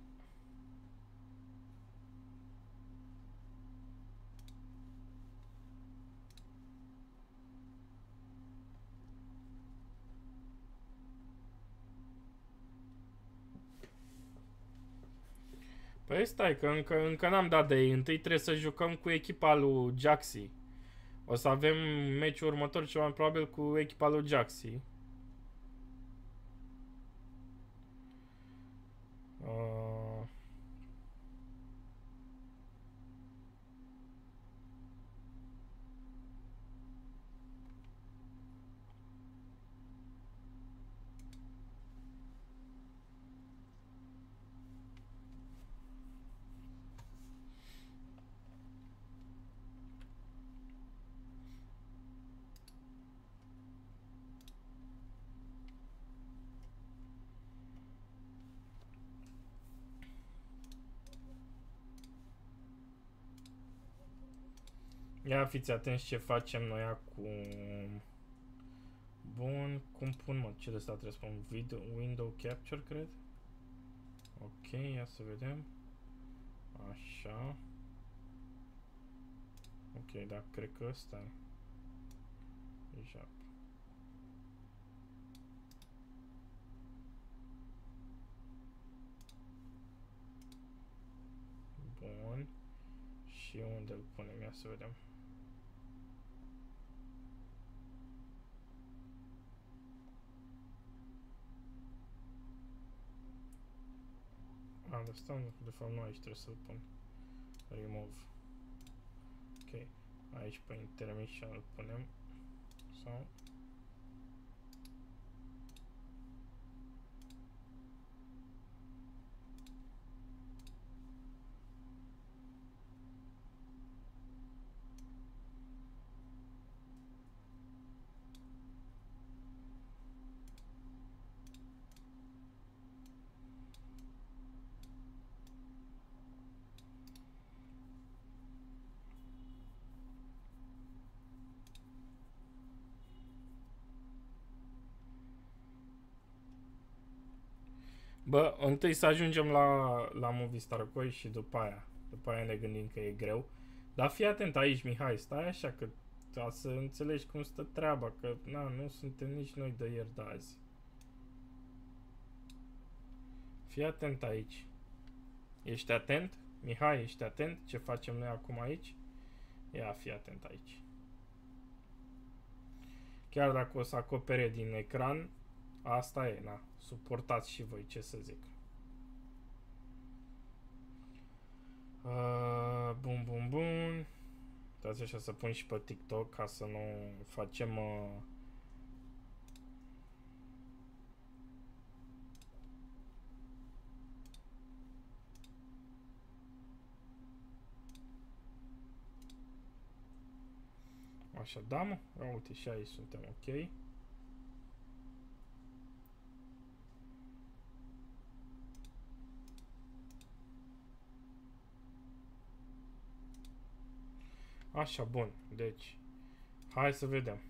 Păi stai, că încă n-am dat de ei. Întâi trebuie să jucăm cu echipa lui Jaxi. O să avem meciul următor cel mai probabil cu echipa lui Jaxi. Ia fiți atenți ce facem noi acum. Bun, cum pun, mă, ce de asta trebuie să pun? Window capture, cred? Ok, ia să vedem. Așa. Ok, da, cred că ăsta e. Deja. Bun. Și unde îl punem? Ia să vedem. De fapt nu aici trebuie să-l pun. Remove. Ok. Aici pe intermission îl punem. Sau... Bă, întâi să ajungem la Movistar Coi și după aia ne gândim că e greu. Dar fii atent aici, Mihai, stai așa că ca să înțelegi cum stă treaba, că na, nu suntem nici noi de ieri de azi. Fii atent aici. Ești atent? Mihai, ești atent ce facem noi acum aici? Ia, fii atent aici. Chiar dacă o să acopere din ecran, asta e, na. Suportați și voi, ce să zic. Bun, bun, bun. Dați așa să pun și pe TikTok ca să nu facem... Așa, da, mă? Uite, și aici suntem ok. Așa, bun. Deci, hai să vedem.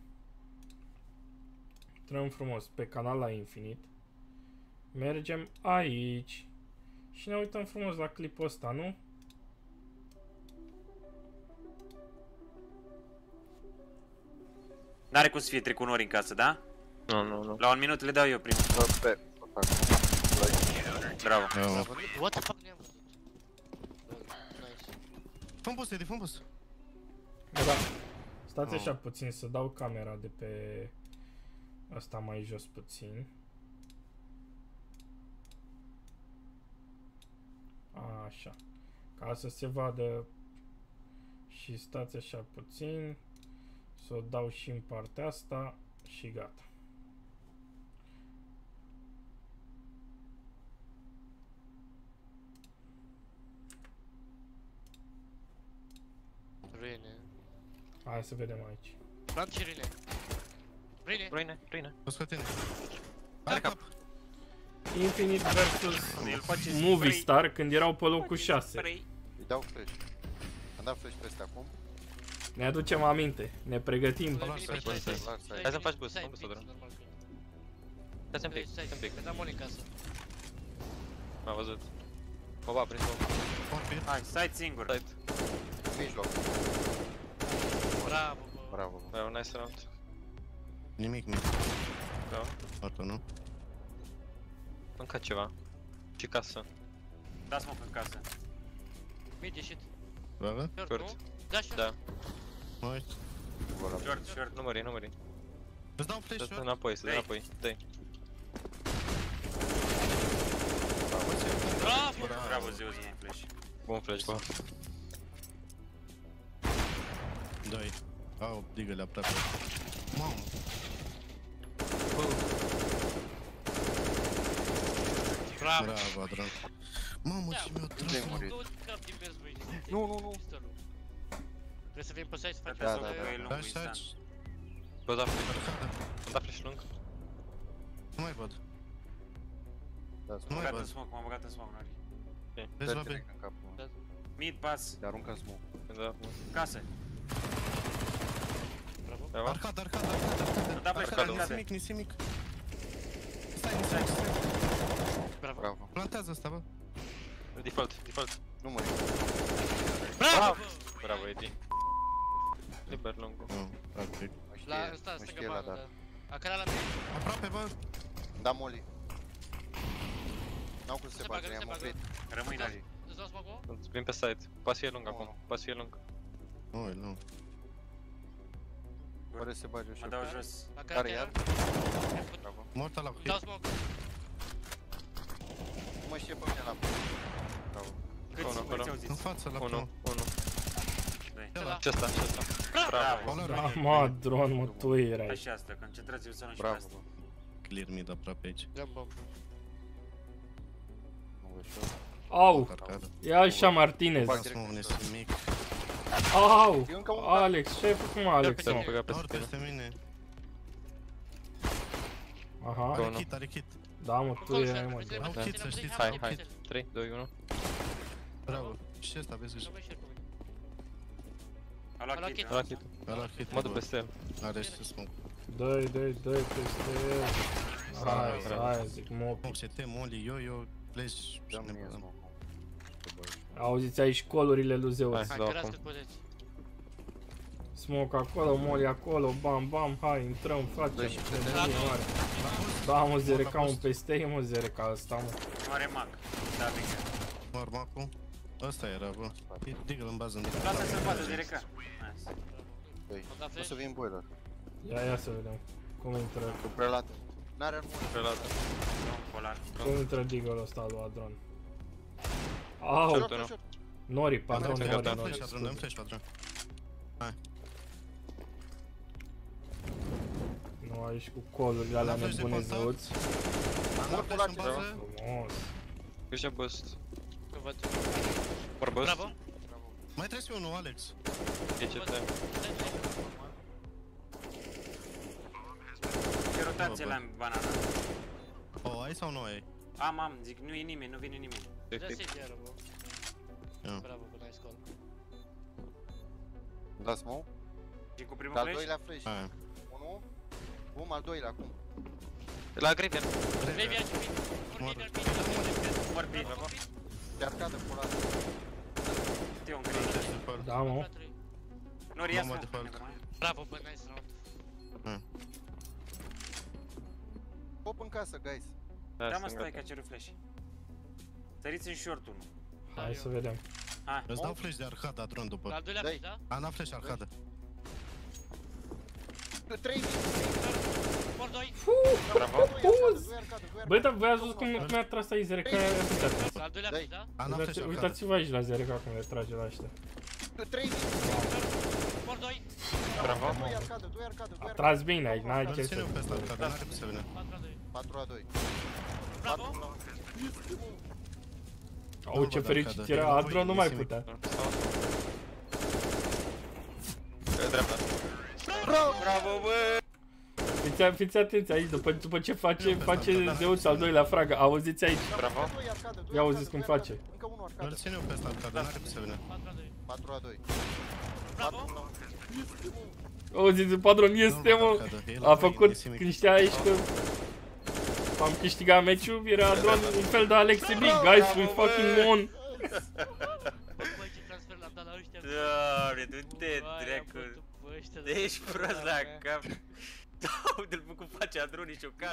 Intrăm frumos pe canal la Infinite. Mergem aici. Și ne uităm frumos la clipul ăsta, nu? N-are cum să fie trecut ori în casă, da? Nu. La 1 minut le dau eu primul. Bravo. What the fuck? Nice. Fă-mi boost, Eddie, fă-mi boost. Da. Stați așa puțin să dau camera de pe asta mai jos puțin. Așa. Ca să se vadă și stați așa puțin. Să o dau și în partea asta și gata. Ruine. Hai să vedem aici. Plant și ruine. Ruine. O scot tine. Are cap. Infinite versus Movistar când erau pe locul 6. Îi dau flash. Am dat flash peste acum. Ne aducem aminte, ne pregătim. Hai să-mi faci boost, nu boost-o doar. Stai un pic, stai un pic. Dăm moli în casă. M-a văzut. Mă va prins-o. Hai, stai singur. Stai. Mijloc. Bravo, bă. Bravo. Bă, un nice round. Nimic. Da. Artă, nu? Încă ceva. Și casă. Da smoke în casă. Mid ieșit. Bravo? Short, Short. nu? Da, short. Da. Hai. Short. Nu mări. Îți dau flash, Să dă înapoi, să dă înapoi. Dă-i. Bravo! Bravo, Zeus, un flash. Bun flash, bă. Doi. Au, digă-le aproape. Mamă. Bravo, Adrian. Mamă, ce mi-a tras. Nu. Trebuie să vin pe site să facem Da. Dash. Bă, da flash. Am dat flash lung. Nu mai văd. Da, Nu mai văd. M-am băgat în smoke, Nori. Vezi, va bine. Mid pass. Te aruncă în smoke. Da. Casă. Arcad. Da flash, Arcad, nimic. Stai. Bravo. Plantează asta, bă. Default. Nu mă Bravo, Edi. Liber lungul. Nu, practic. La ăsta, nu stângă știe la banul, dat. da. A care la mine. Aproape, bă. Da, Molly. N-au cum să se Se bage, bagă, i-am se oprit. Rămâi în ali. Îți dau smoke-ul? Îți vin pe site. Pas fie lung acum. Pas fie lung. Nu, e lung. Pare să se bage Mă ușor. dau jos. La Care care iar? Bravo. Mort ăla cu Îți dau hit. smoke. Nu mă știe pe mine la Bravo. Câți acolo. îți În auziți? față, la 1. primul. Da. Ce asta? Bravo. Da, mă, dron, mă, tu erai. Așa asta, concentrați-vă să nu și pe Bravo, asta. bă. Clear mid aproape aici. Dăm bombă. Nu vă știu. Au, Arcadă. ia așa Martinez. Bag Să direct mă în unesc sus. nimic. Au, E încă un Alex, ce ai făcut, mă, Alex? Să-mi mă? băga pe Dor spină. peste mine. Aha, Are kit. da, mă, tu erai, mă. Au kit, să știți. Hai. 3, 2, 1. Bravo. Și ăsta, vezi grijă. A luat kit, La hit. Ăla hit. Mă duc peste el. Are și smoke. Dă-i peste el. Hai, zic, mă. Smoke, CT, Molly, yo, flash și Dăm mie nebun. smoke. Auziți aici colurile lui Zeus. Hai. Hai, Dau cărați acum. cât puteți. Smoke acolo, Molly acolo, bam, hai, intrăm, facem. Dă și energie la două. mare. Da, mă, Zereca, un peste ei, mă, Zereca ăsta, mă. nu are mag. Da, bine. Marmacul. Ăsta era, bă. Digă-l în bază. Lasă să-l vadă direct. Nice. Doi. Da, O flash. să vin boiler. Ia să vedem. Cum intră, Cu prelată. N-are armură. Relată. Polar. cum intră diggle ăsta lui Adron. Short, Au, short. Nori, padron, Dăm Nori, flash, Nori. Adron, dăm flash, Adron. Nu, aici cu colurile alea Am flash de nebune contact. zăuți. Am dat flash în bază. Frumos. Grijă boost. Că văd. Por boost. Bravo. Mai trebuie să unul, Alex. E CT. Ce rotație la banana. O, ai sau nu ai? Am, zic, nu e nimeni, nu vine nimeni. Da, se iară, bă. Ia. Bravo, bă, nice call. Da smoke. Și cu primul Al flash? doilea flash. Aia. Unu. Bum, al doilea, acum. La Graveyard. Graveyard și mid. Graveyard, mid. Mor bine. Te arcadă polar. Te un grei. Da, mă. Nu ria Mamă, smoke. de fapt. Bravo, bă, nice round. Pop în casă, guys. Da, mă, stai că a cerut flash. Săriți în short unul. Hai să vedem. Hai. Îți dau flash de arcadă, Adron, după. Al doilea Dai. mid, da? Am dat flash arcadă. 3 Por 2. Bravo. Băi, dar voi ați văzut cum mi-a tras aici Zereca? Uitați. Al doilea mid, da? Am dat flash arcadă. Uitați-vă aici la Zereca cum le trage la ăștia. 3 Por 2. Bravo. 2 arcadă, 2 arcadă, 2 A arcadă. tras bine aici, n-ai Îl ce ținem să... pe ăsta arcadă, n-are cum să vină. 4 la 2. 4 a 2. Bravo. Au, ce fericit era, Adron nu mai putea. Dreapta. Bravo, bă! Fiți atenți aici, după ce face Zeus al doilea fragă, auziți aici. Bravo. Ia auziți cum face. Încă 1 Îl arcadă. ținem pe ăsta arcadă, n-are cum să vină. 4 la 2. 4 a 2. Bravo. Auziți, Padron este, mă. A făcut, când știa aici că am câștigat meciul, era Adron un fel de Alex B. Guys, we fucking won. Băi, ce transfer l-am dat la ăștia. Doamne, du-te, dracu. Ești prost la cap. Uite-l cum face Adroni șocat.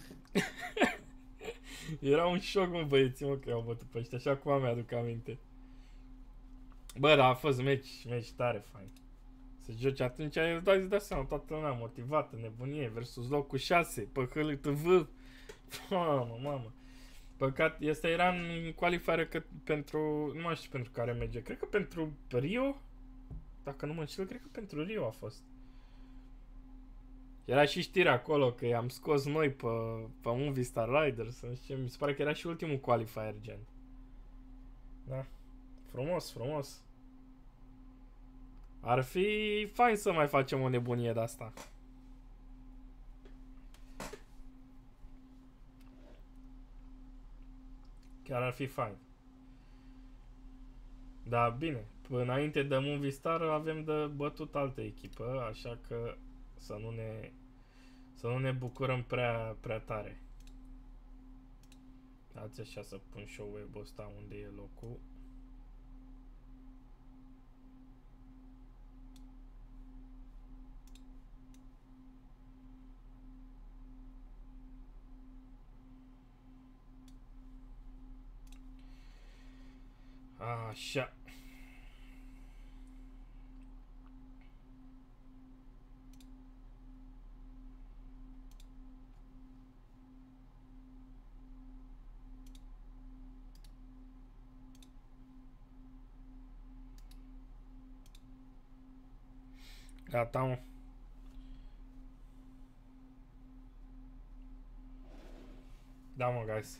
Era un șoc, mă, băieții, mă, că i-au bătut pe ăștia, așa cum mi-aduc aminte. Bă, dar a fost meci tare fain. Să joci atunci, îți dai seama, toată lumea motivată, nebunie, versus locul 6, pe HLTV. Mamă. Păcat, ăsta era în qualifier că pentru, nu mai știu pentru care merge, cred că pentru Rio? Dacă nu mă înșel, cred că pentru Rio a fost. Era și știrea acolo că i-am scos noi pe Movistar Riders, nu știu, mi se pare că era și ultimul qualifier gen. Da, frumos. Ar fi fain să mai facem o nebunie de asta. Chiar ar fi fain. Da, bine. Înainte de Movistar avem de bătut altă echipă, așa că să nu ne bucurăm prea tare. Dați așa să pun și web-ul ăsta unde e locul. Așa. Gata, mă. Da, mă, guys.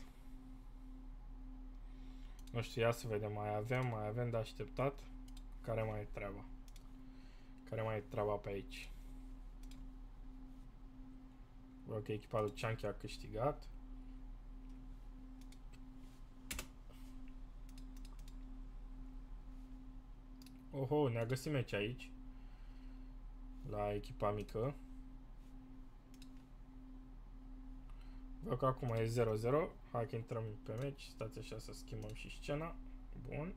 Nu știu, ia să vedem, mai avem de așteptat. Care mai e treaba? Care mai e treaba pe aici? Văd că echipa lui Chunky a câștigat. Oho, ne-a găsit meci aici. La echipa mică. Văd că acum e 0-0. Hai că intrăm pe meci. Stați așa să schimbăm și scena. Bun.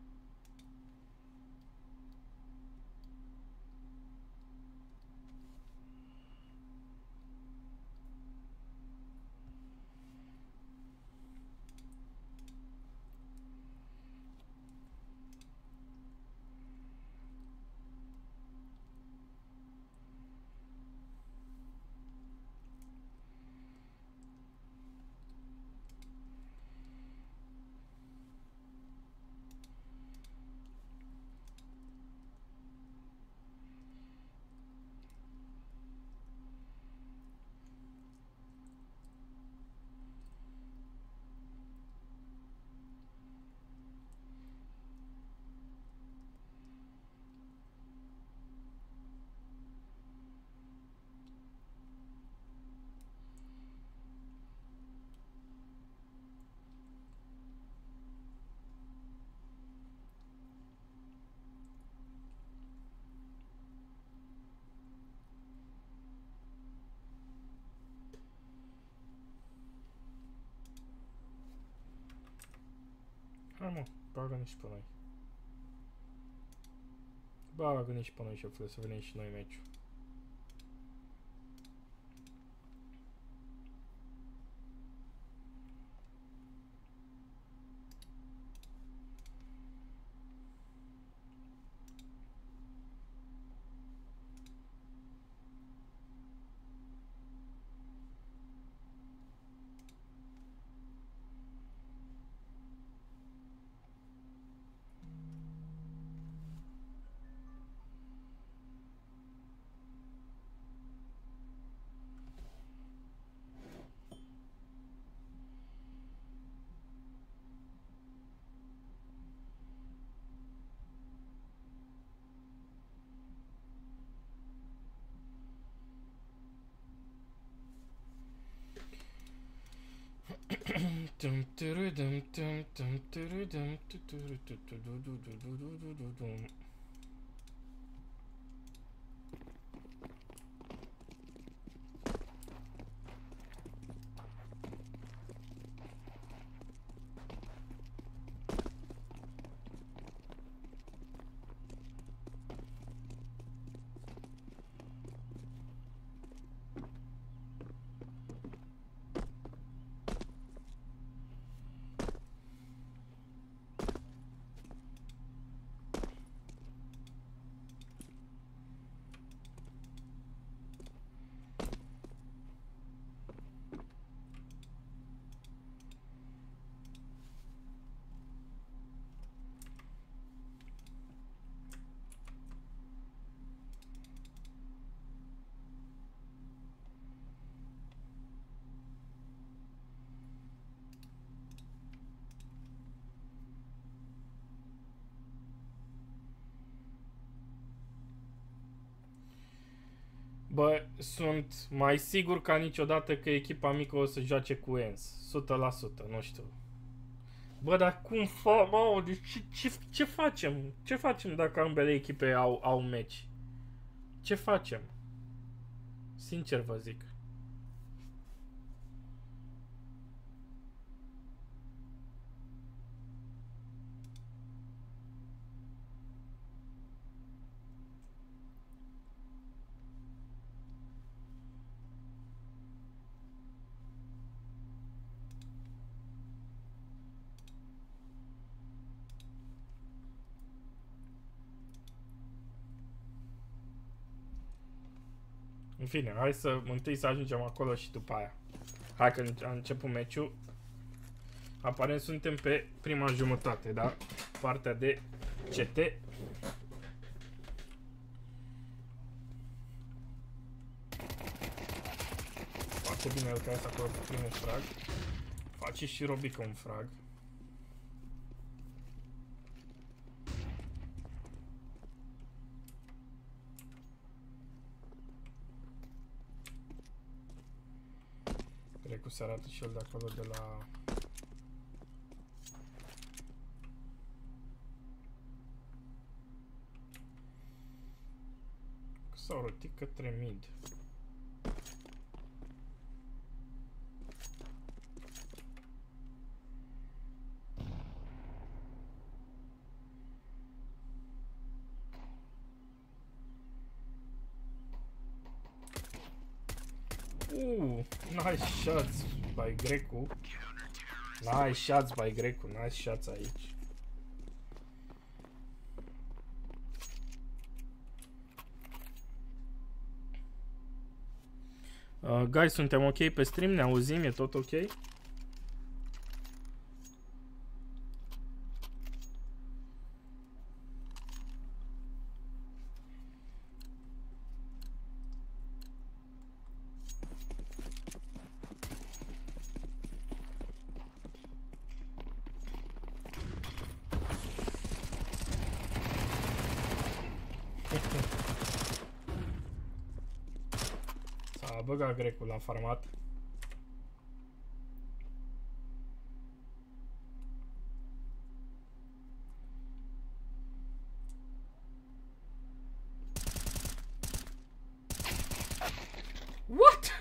Hai, mă, bagă-ne și pe noi. Bagă-ne și pe noi, șefule, să vedem și noi meciul. Bă, sunt mai sigur ca niciodată că echipa mică o să joace cu ENS. 100%, nu știu. Bă, dar cum mă, ce facem? Ce facem dacă ambele echipe au meci? Ce facem? Sincer vă zic. În fine, hai să întâi să ajungem acolo și după aia. Hai că a început meciul. Aparent suntem pe prima jumătate, da? Partea de CT. Foarte bine el că este acolo pe primul frag. Face și Robică un frag. Cred că se arată și el de acolo de la... S-au rotit către mid. Nice shots by Grecu. Nice shots by Grecu. Nice shots aici. Guys, suntem ok pe stream? Ne auzim? E tot ok? S-a băgat Grecul la farmat. What?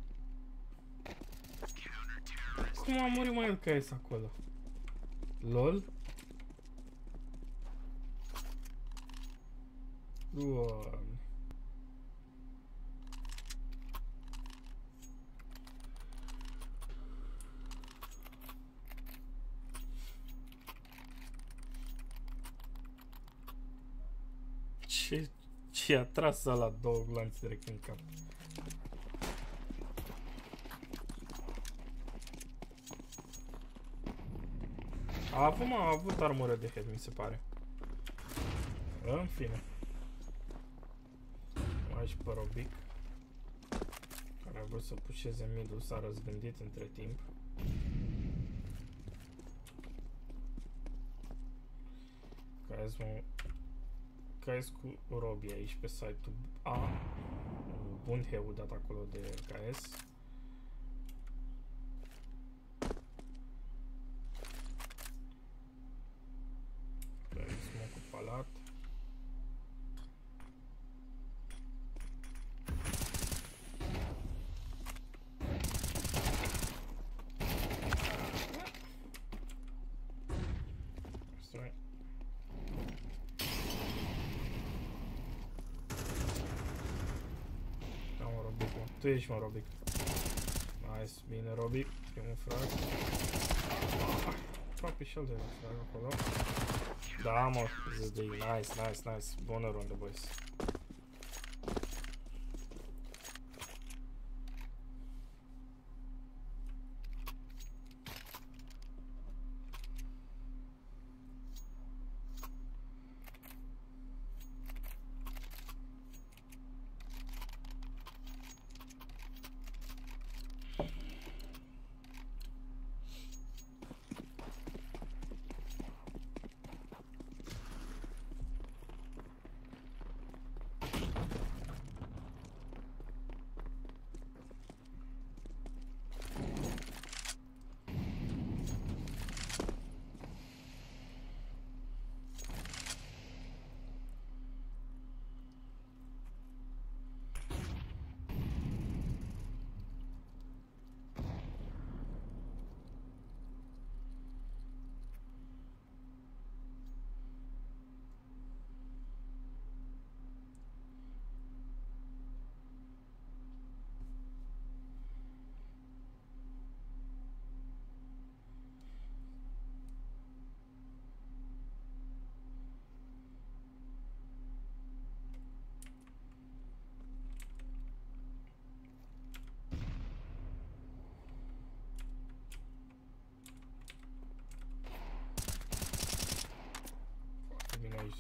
Cum a murit mai el că ies acolo? LOL? Doamne. Ce a tras ăla două glanțe direct în cap. Acum a avut armură de head, mi se pare. În fine. Mai și pe Robic, care a vrut să pușeze mid-ul, s-a răzgândit între timp. KS cu Robi aici pe site-ul A. Bun heu dat acolo de KS. Smoke-ul palat. Tu ești, mă, Robic. Nice, bine, Robic. Primul frag. Aproape și el de frag acolo. Da, mă, ZDI. Nice, nice, nice. Bună rundă, boys.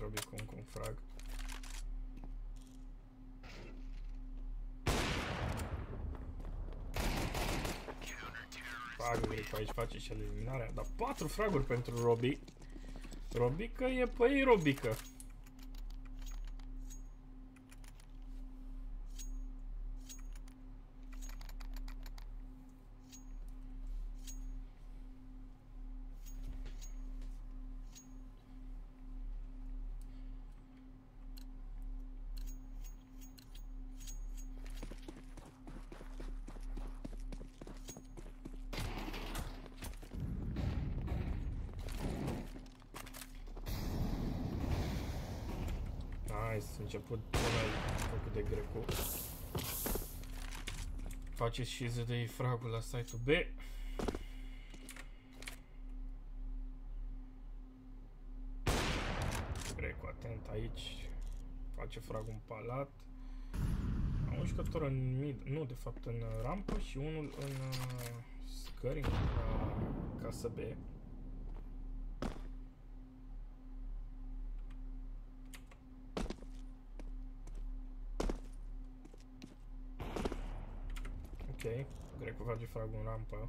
Robi cu un frag. Fragul aici face și eliminarea, dar 4 fraguri pentru Robi. Robică e pe ei Robică. Nice, început făcut de Grecu. Faceți și zădăi fragul la site-ul B. Grecu atent aici. Face fragul în palat. Am un jucător în mid, nu de fapt în rampă și unul în scări, la casă B. Ok, Grecu face fragul în rampă.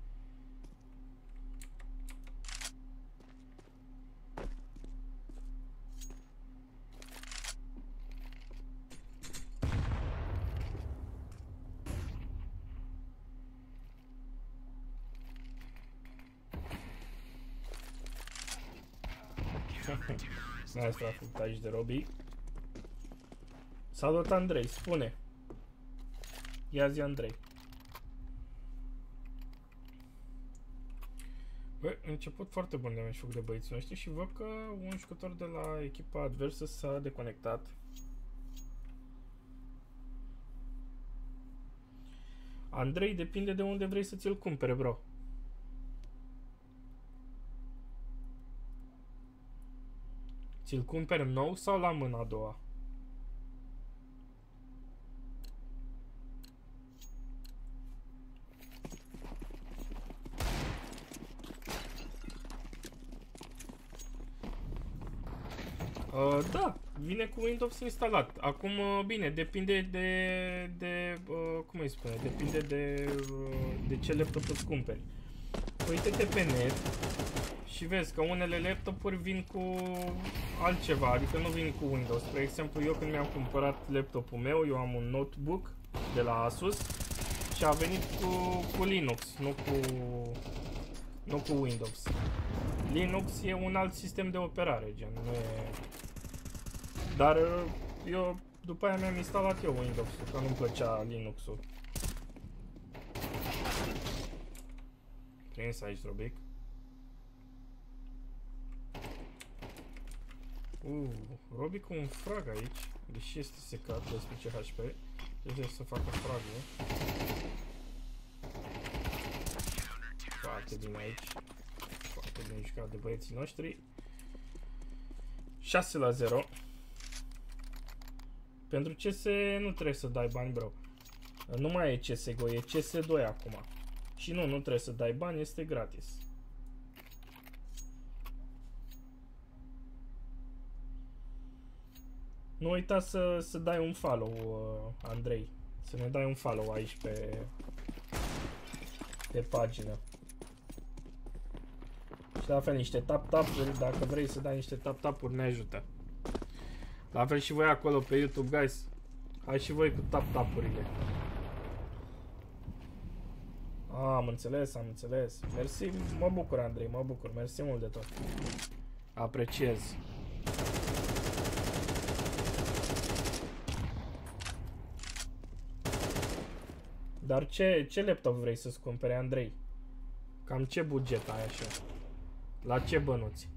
Nice, a făcut aici de Robi. Salut Andrei, spune. Ia zi Andrei. Bă, început foarte bun de meci făcut de băieții noștri și văd că un jucător de la echipa adversă s-a deconectat. Andrei, depinde de unde vrei să ți-l cumpere, bro. Ți-l cumperi nou sau la mâna a doua? Da, vine cu Windows instalat. Acum, bine, depinde de cum îi spune, depinde de ce laptop îți cumperi. Uite-te pe net și vezi că unele laptopuri vin cu altceva, adică nu vin cu Windows. Spre exemplu, eu când mi-am cumpărat laptopul meu, eu am un notebook de la Asus și a venit cu Linux, nu cu Windows. Linux e un alt sistem de operare, gen, nu e... Dar eu după aia mi-am instalat eu Windows-ul, că nu-mi plăcea Linux-ul. Prins aici, Robic. Robic cu un frag aici, deși este secat, 12 HP. Trebuie să facă fragul. Foarte bine aici. Foarte bine jucat de băieții noștri. 6-0. Pentru CS nu trebuie să dai bani, bro. Nu mai e CSGO, e CS2 acum. Și nu trebuie să dai bani, este gratis. Nu uita să dai un follow, Andrei. Să ne dai un follow aici pe pagină. Și la fel niște tap-tap-uri, dacă vrei să dai niște tap-tap-uri, ne ajută. La fel și voi acolo pe YouTube, guys. Hai și voi cu tap-tap-urile. Am înțeles, am înțeles. Mersi, mă bucur, Andrei, mă bucur. Mersi mult de tot. Apreciez. Dar ce laptop vrei să-ți cumpere, Andrei? Cam ce buget ai așa? La ce bănuți?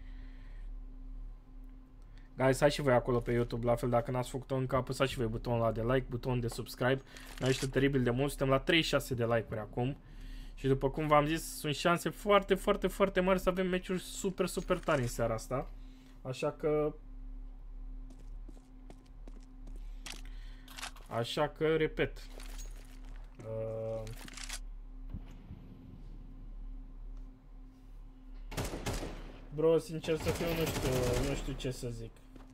Guys, hai și voi acolo pe YouTube, la fel dacă n-ați făcut-o încă, apăsați și voi butonul ăla de like, butonul de subscribe. Ne ajută teribil de mult, suntem la 36 de like-uri acum. Și după cum v-am zis, sunt șanse foarte, foarte, foarte mari să avem meciuri super, super tari în seara asta. Așa că, repet. Bro, sincer să fiu, nu știu ce să zic.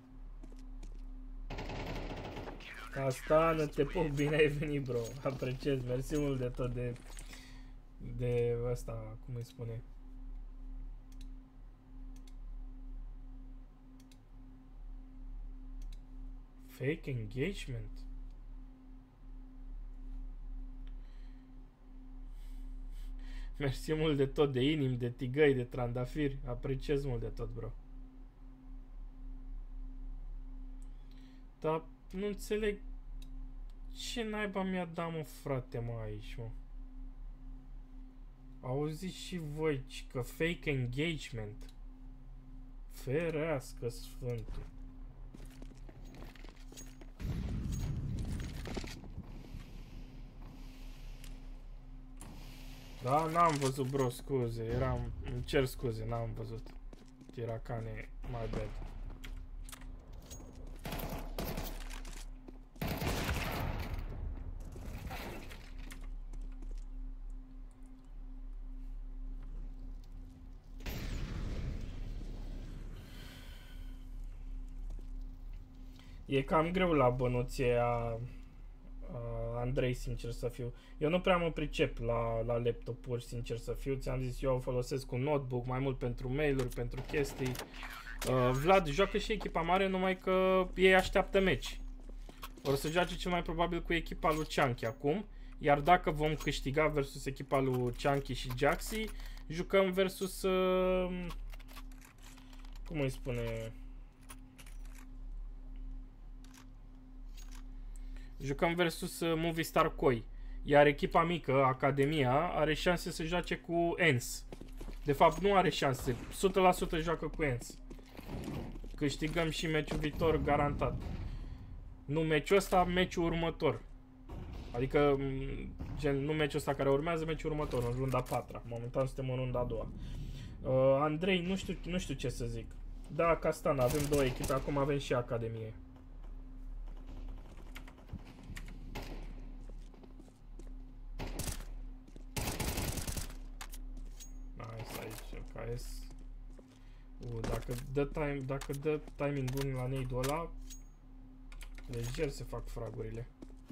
Asta, te pup, bine ai venit, bro. Apreciez, mersi mult de tot de ăsta, cum îi spune. Fake engagement. Mersi mult de tot, de inim, de tigăi, de trandafiri. Apreciez mult de tot, bro. Dar nu înțeleg ce naiba mi-a dat, mă, frate, mă, aici, mă. Auziți și voi că fake engagement. Ferească Sfântul. Da, n-am văzut, bro, scuze, îmi cer scuze, n-am văzut. Tiracane, my bad. E cam greu la bănuția Andrei, sincer să fiu. Eu nu prea mă pricep la laptopuri, sincer să fiu. Ți-am zis, eu folosesc un notebook mai mult pentru mail-uri, pentru chestii. Vlad joacă și echipa mare, numai că ei așteaptă meci. O să joace cel mai probabil cu echipa lui Chunky acum. Iar dacă vom câștiga versus echipa lui Chunky și Jaxi, jucăm versus... cum îi spune... Jucăm versus Movistar Koi. Iar echipa mică, Academia, are șanse să joace cu ENS. De fapt, nu are șanse. 100% joacă cu ENS. Câștigăm și meciul viitor, garantat. Nu meciul ăsta, meciul următor. Adică, gen, nu meciul ăsta care urmează, meciul următor, în runda 4-a. Momentan suntem în runda 2-a. Andrei, nu știu ce să zic. Da, Castan, avem două echipe, acum avem și Academie. Dacă dă timing bun la nade-ul ăla, lejer se fac fragurile.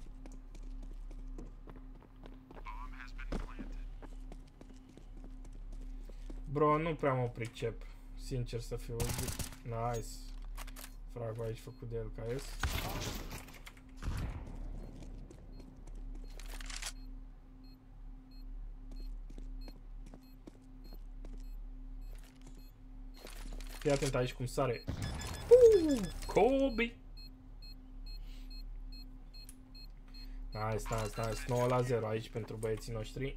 Bro, nu prea mă pricep, sincer să fiu. Nice. Fragul aici făcut de LKS. Fii atent aici cum sare. Kobe! Nice. 9-0 aici pentru băieții noștri.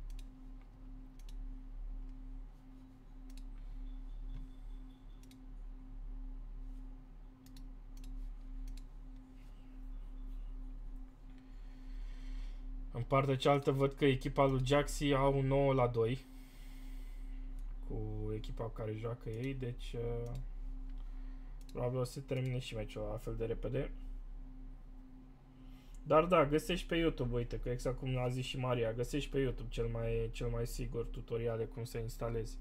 În partea cealaltă văd că echipa lui Jaxi au 9-2. Cu echipa care joacă ei, deci probabil o să termine și meciul la fel de repede. Dar da, găsești pe YouTube, uite, că exact cum a zis și Maria, găsești pe YouTube cel mai sigur tutoriale cum să instalezi.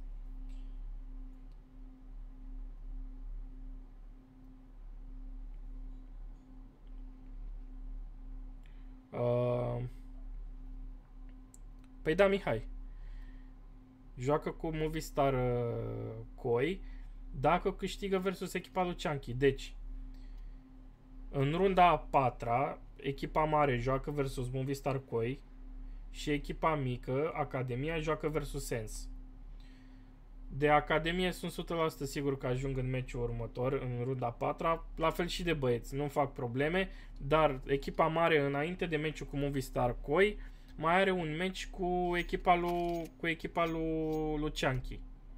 Păi da, Mihai. Joacă cu Movistar Koi dacă câștigă versus echipa lui Chunky. Deci, în runda a 4-a, echipa mare joacă versus Movistar Koi și echipa mică, Academia, joacă versus ENS. De Academie sunt 100% sigur că ajung în meciul următor, în runda 4-a, la fel și de băieți, nu fac probleme, dar echipa mare înainte de meciul cu Movistar Koi mai are un meci cu echipa lui Chunky.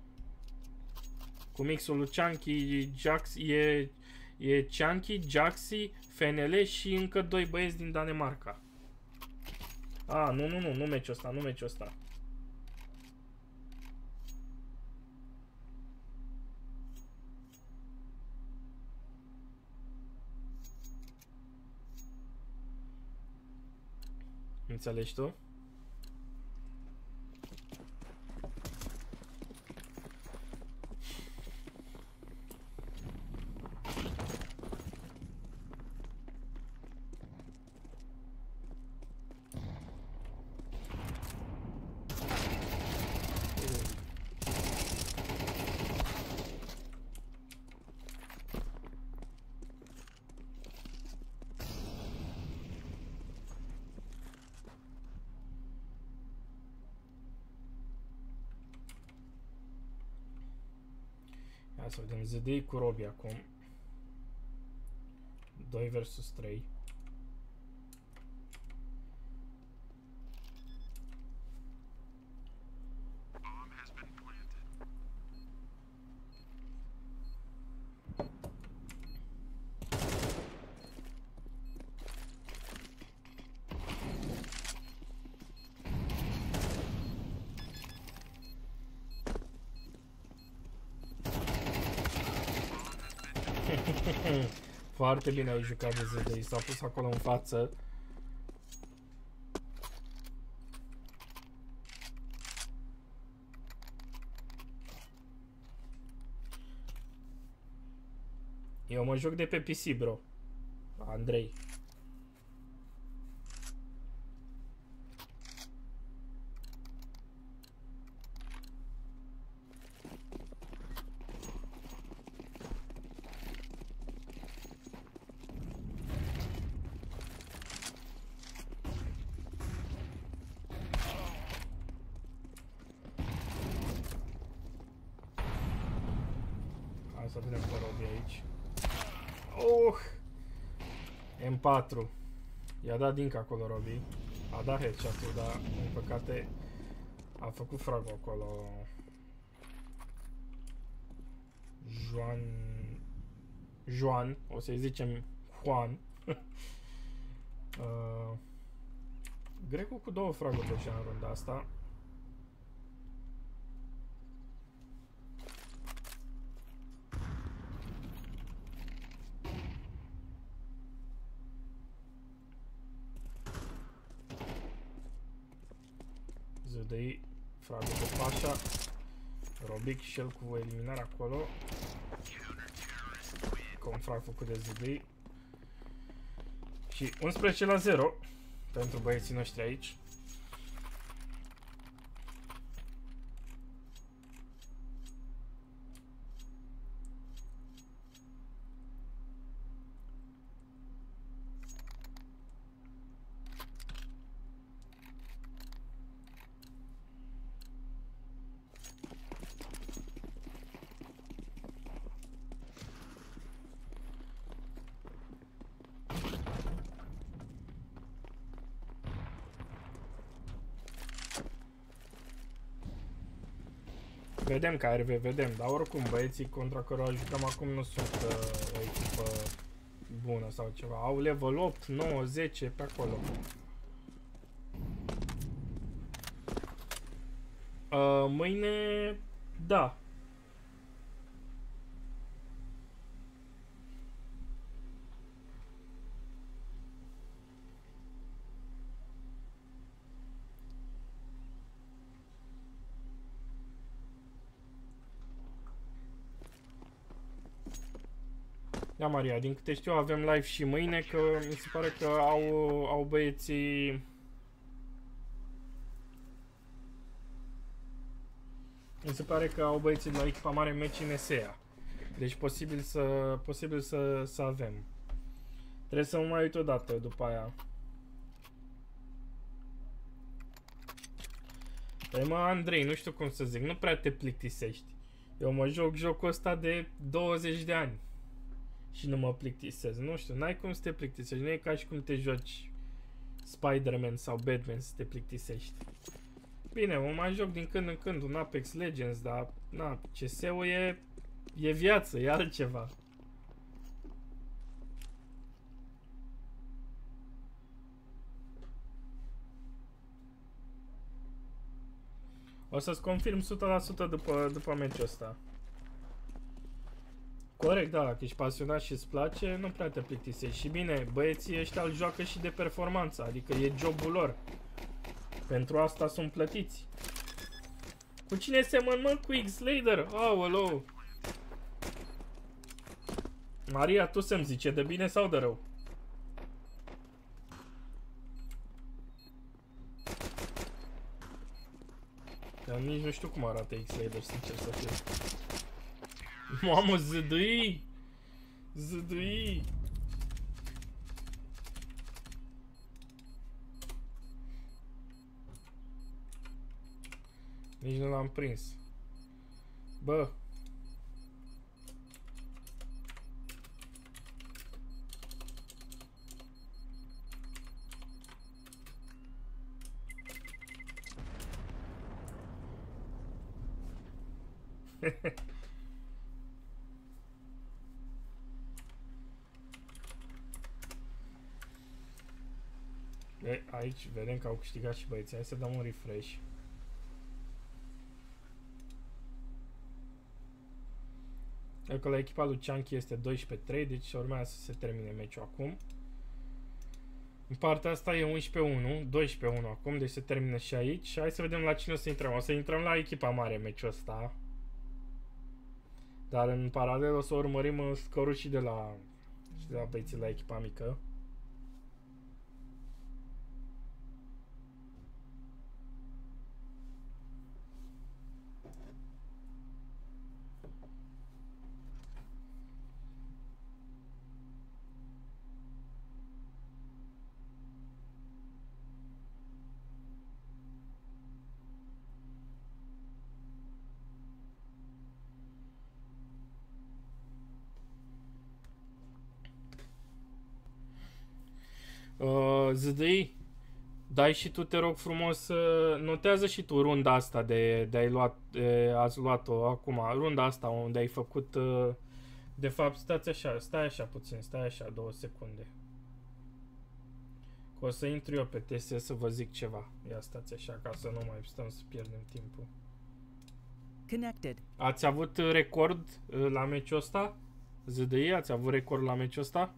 Cu mixul lui Chunky, Jaxi, e Chunky, Jaxi, FNL și încă doi băieți din Danemarca. Nu meciul ăsta, Înțelegi tu? Hai să vedem ZDI cu Robi acum. 2 versus 3. Foarte bine ai jucat de ZDI, s-a pus acolo în față. Eu mă joc de pe PC, bro. Andrei. Hai să vedem pe Robi aici. M4. I-a dat dincă acolo Robi. A dat headshot-ul, dar în păcate a făcut fragul acolo. Juan, o să-i zicem Juan. Grecu cu 2 fraguri deja în runda asta. ZDI, fragul de Pașa, Robic și el cu eliminarea acolo. Cu un frag făcut de ZDI. Și 11-0 pentru băieții noștri aici. Vedem KRV, vedem, dar oricum băieții contra cărora jucăm acum nu sunt o echipă bună sau ceva. Au level 8, 9, 10 pe acolo. Mâine, da. Da, Maria, din câte știu avem live și mâine, că mi se pare că au băieții... Mi se pare că au băieții de la echipa mare meci în ESEA. Deci posibil să avem. Trebuie să mă mai uit o dată după aia. Păi mă, Andrei, nu știu cum să zic, nu prea te plictisești. Eu mă joc jocul ăsta de 20 de ani. Și nu mă plictisez. Nu știu, n-ai cum să te plictisești. Nu e ca și cum te joci Spider-Man sau Batman să te plictisești. Bine, mă mai joc din când în când un Apex Legends, dar na, CS-ul e viață, e altceva. O să-ți confirm 100% după meciul ăsta. Corect, da, dacă ești pasionat și îți place, nu prea te plictisești. Și bine, băieții ăștia îl joacă și de performanță, adică e jobul lor. Pentru asta sunt plătiți. Cu cine semăn, mă? Cu X-Lader? Aoleu! Maria, tu să-mi zici, e de bine sau de rău? Dar nici nu știu cum arată X-Lader, sincer să fiu. Mamă, ZDI! ZDI! Nici nu l-am prins. Bă! Aici vedem că au câștigat și băieții. Hai să dăm un refresh. Că la echipa lui Chunky este 12-3, deci urmează să se termine meciul acum. În partea asta e 11-1, 12-1 acum, deci se termină și aici. Hai să vedem la cine o să intrăm. O să intrăm la echipa mare meciul ăsta. Dar în paralel o să urmărim scorul și de la băieții la echipa mică. ZDI, dai și tu, te rog frumos, notează și tu runda asta ați luat-o acum, runda asta unde ai făcut, de fapt, stai așa puțin, stai așa 2 secunde. Că o să intru eu pe TS să vă zic ceva. Ia stați așa ca să nu mai stăm să pierdem timpul. Connected. Ați avut record la meciul ăsta? ZDI, ați avut record la meciul ăsta?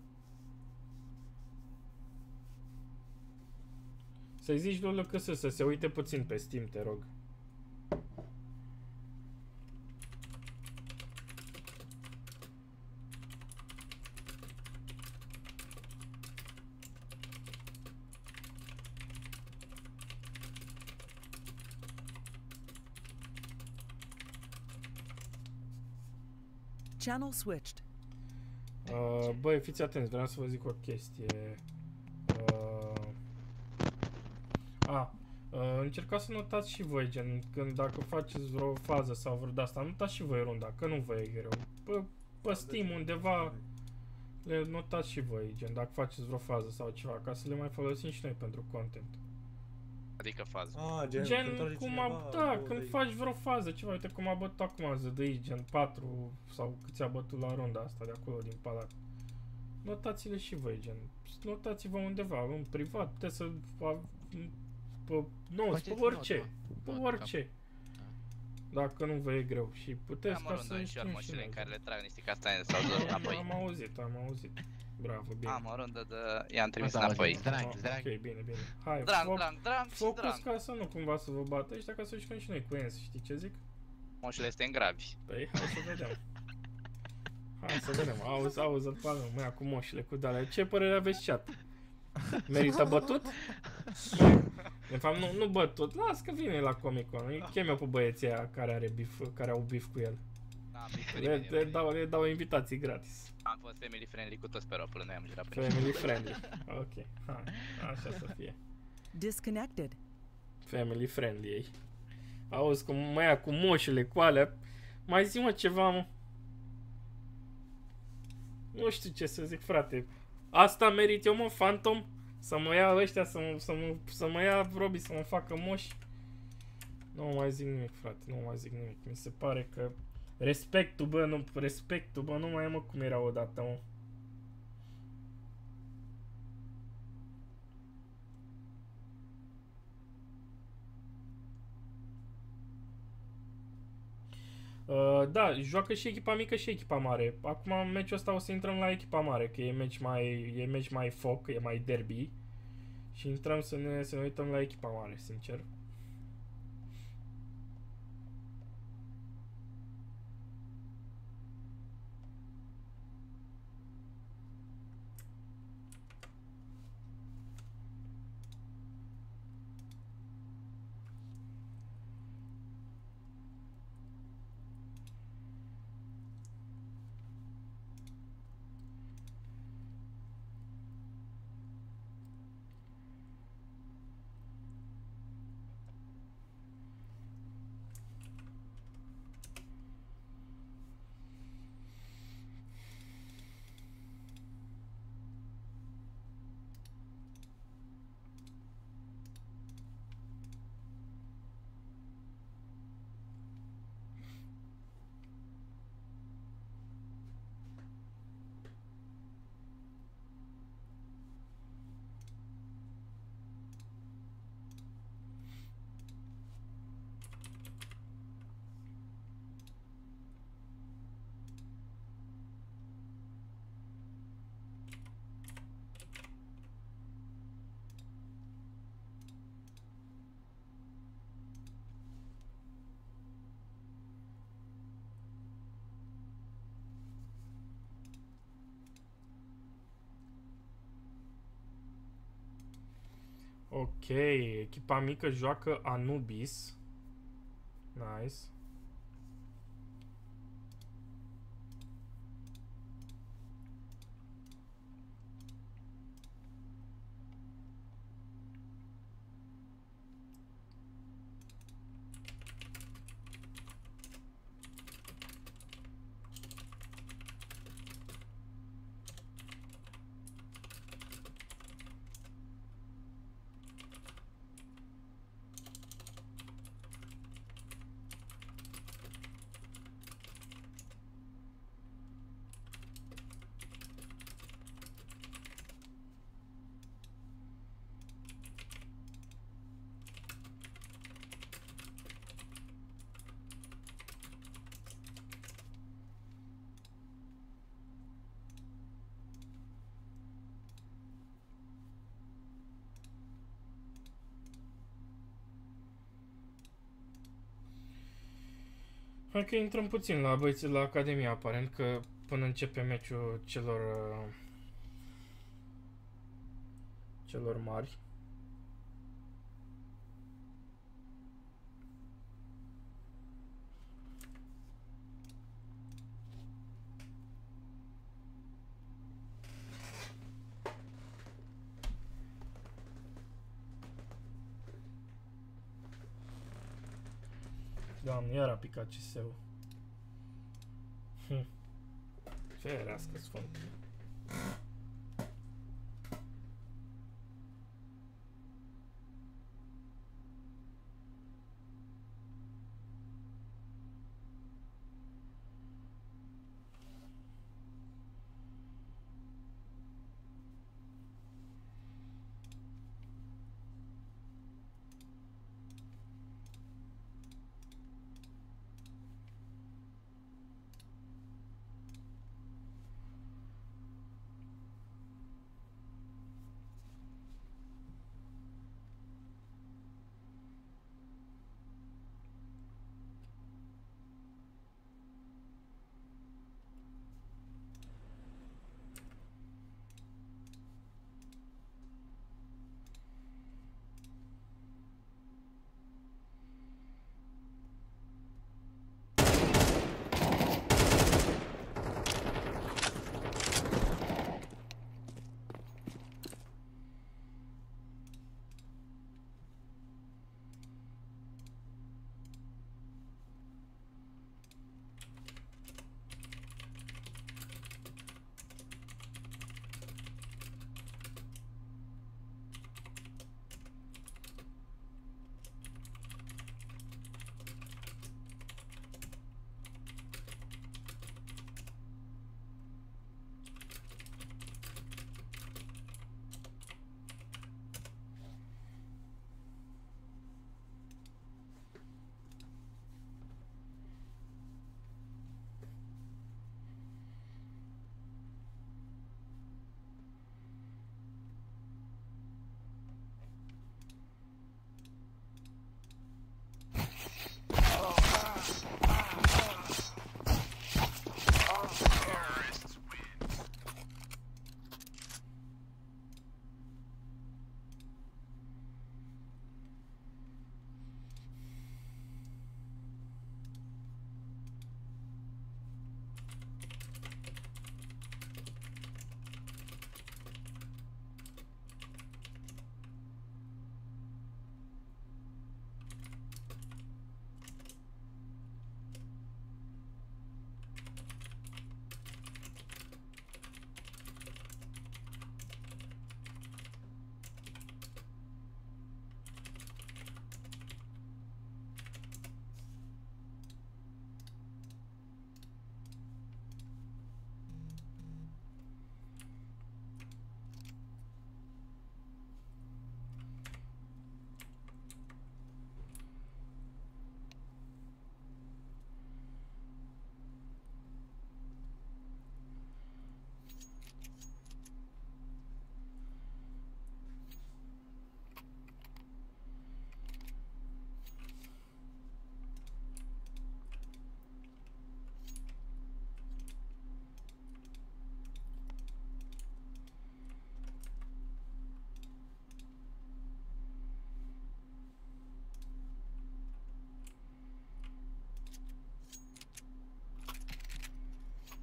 Să-i zici lui LKS să se uite puțin pe Steam, te rog. Channel switched. Băi, fiți atenți, vreau să vă zic o chestie. Încercați să notați și voi, gen, când dacă faceți vreo fază sau vreo de-asta, notați și voi runda, că nu vă e greu. Pe Steam undeva le notați și voi, gen, dacă faceți vreo fază sau ceva, ca să le mai folosim și noi pentru content. Adică fază. Gen cum când faci vreo fază, ceva, uite cum a bătut acum ZDI, gen 4 sau câți a bătut la runda asta de acolo din palat. Notați-le și voi, gen, notați-vă undeva, în privat, puteți să... pe orice, pe orice. Dacă nu vă e greu și puteți ca să și armășile în care le trag niște castane sau dă înapoi. Am auzit. Bravo, bine. Am o rundă de... i-am trimis înapoi. Ok, bine. Hai, focus ca să nu cumva să vă bată ăștia, ca să jucăm și noi cu ENS, știi ce zic? Moșile este în gravi. Păi, hai să vedem. Hai să vedem, auzi-l pe alea, măia cu moșile, cu de-alea. Ce părere aveți, chat? Merită bătut? De fapt, nu bătut, las că vine la Comic-Con. Îi chem eu pe băieții aia care au beef cu el. Le dau invitații gratis. Am fost family friendly cu toți pe ropul, noi am jurat pe Family friendly, ok, hai, așa să fie. Disconnected. Family friendly ei. Auzi cum mă ia cu moșile, cu alea. Mai zi-mă ceva, mă. Nu știu ce să zic, frate. Asta merit eu, mă, Phantom? Să mă ia ăștia, să mă ia Robi, să mă facă moși? Nu mai zic nimic, frate, nu mai zic nimic. Mi se pare că respectul, bă, nu mai e, mă, cum era odată, mă. Da, joacă și echipa mică și echipa mare. Acum în meciul ăsta o să intrăm la echipa mare, că e meci mai foc, e mai derby. Și intrăm să ne uităm la echipa mare, sincer. Ok, echipa mică joacă Anubis. Nice. Hai că intrăm puțin la băieții la Academie, aparent că până începe meciul celor mari. Doamne, iar a picat CS-ul. Ferească sfânt.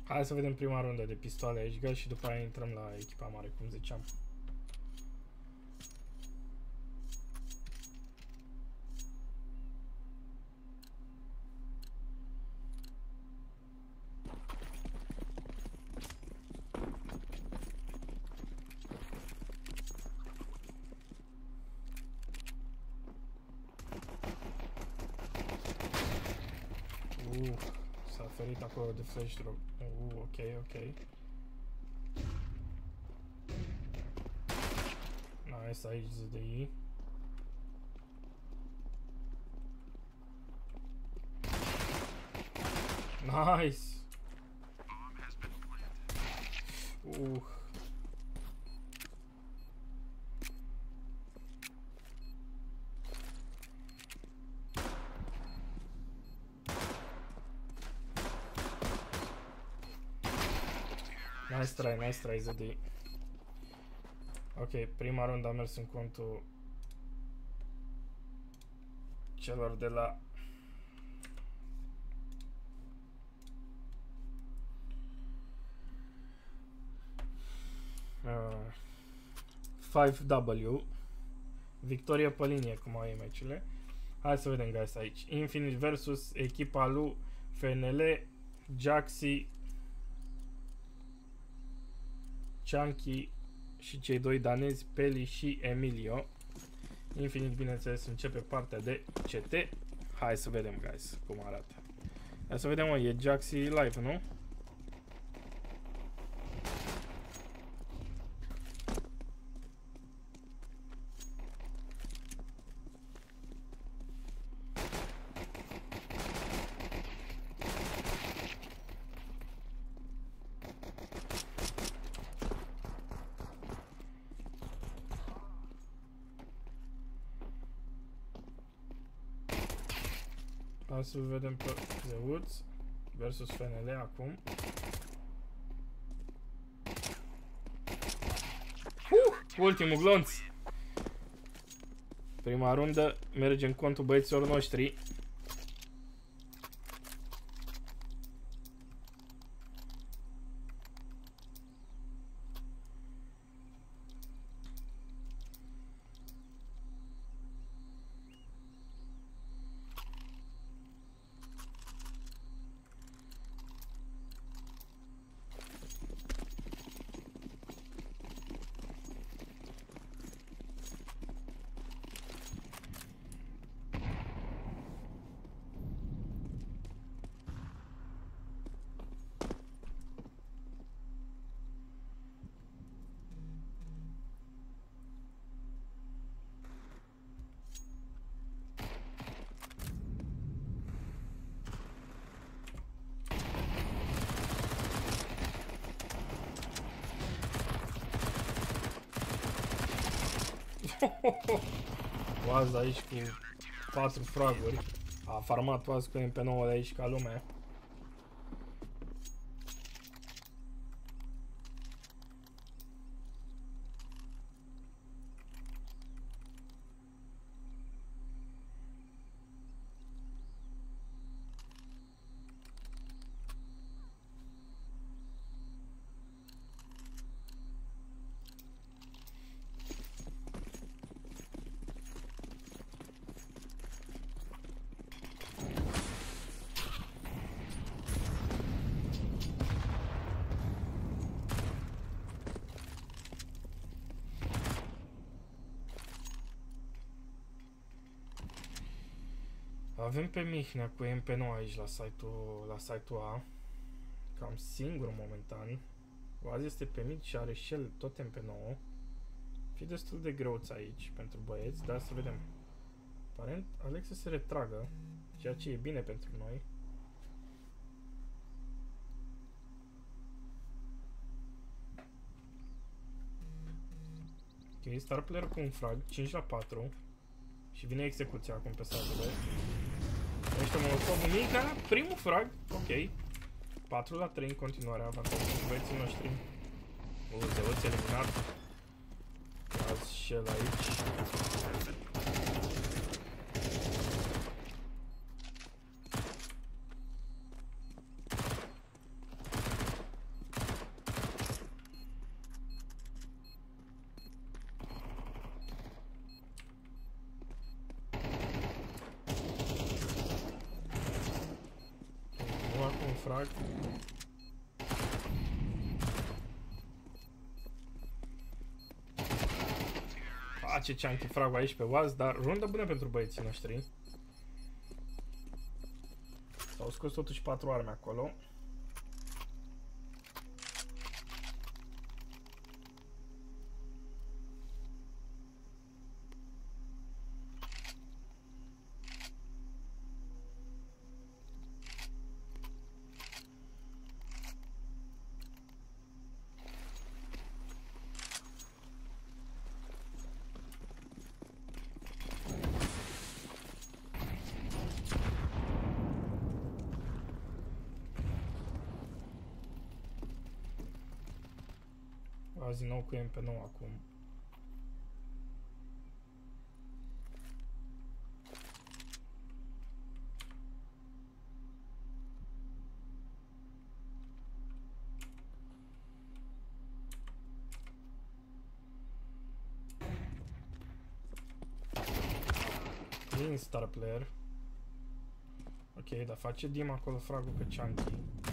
Hai să vedem prima rundă de pistoale aici, guys, și după aia intrăm la echipa mare, cum ziceam. S-a ferit acolo de flash drop. Ok, ok. Nice, aici ZDI. Nice! Nice try, ZD. Ok, prima rundă a mers în contul celor de la FiveW. Victoria pe linie, cum au ei meciurile. Hai să vedem, guys, aici. Infinite versus echipa lui FNL, Jaxi, Chunky și cei doi danezi, Peli și Emilio. Infinite, bineînțeles, începe partea de CT. Hai să vedem, guys, cum arată. Hai să vedem, mă, e Jaxi live, nu? Hai să vedem pe The Woods versus FNL acum. Ultimul glonț! Prima rundă merge în contul băieților noștri. Oaz aici cu 4 fraguri. A farmat Oaz cu MP9 de aici ca lumea. Avem pe Mihnea cu MP9 aici la site-ul A. Cam singur momentan. Oaz este pe mid și are și el tot MP9. Fi destul de greuț aici pentru băieți, dar să vedem. Aparent Alex se retragă, ceea ce e bine pentru noi. Ok, star player cu un frag, 5-4. Și vine execuția acum pe site-ul. Este molotov mica, primul frag, ok. 4-3 în continuare, avantaj pentru băieții noștri. Zeuț eliminat. Azi și el aici. frag. Face Chunky fragul aici pe Waz, dar rundă bună pentru băieții noștri. S-au scos totuși 4 arme acolo. Azi din nou cu MP9 acum. Din star player. Ok, dar face Dim acolo fragul pe Chunky.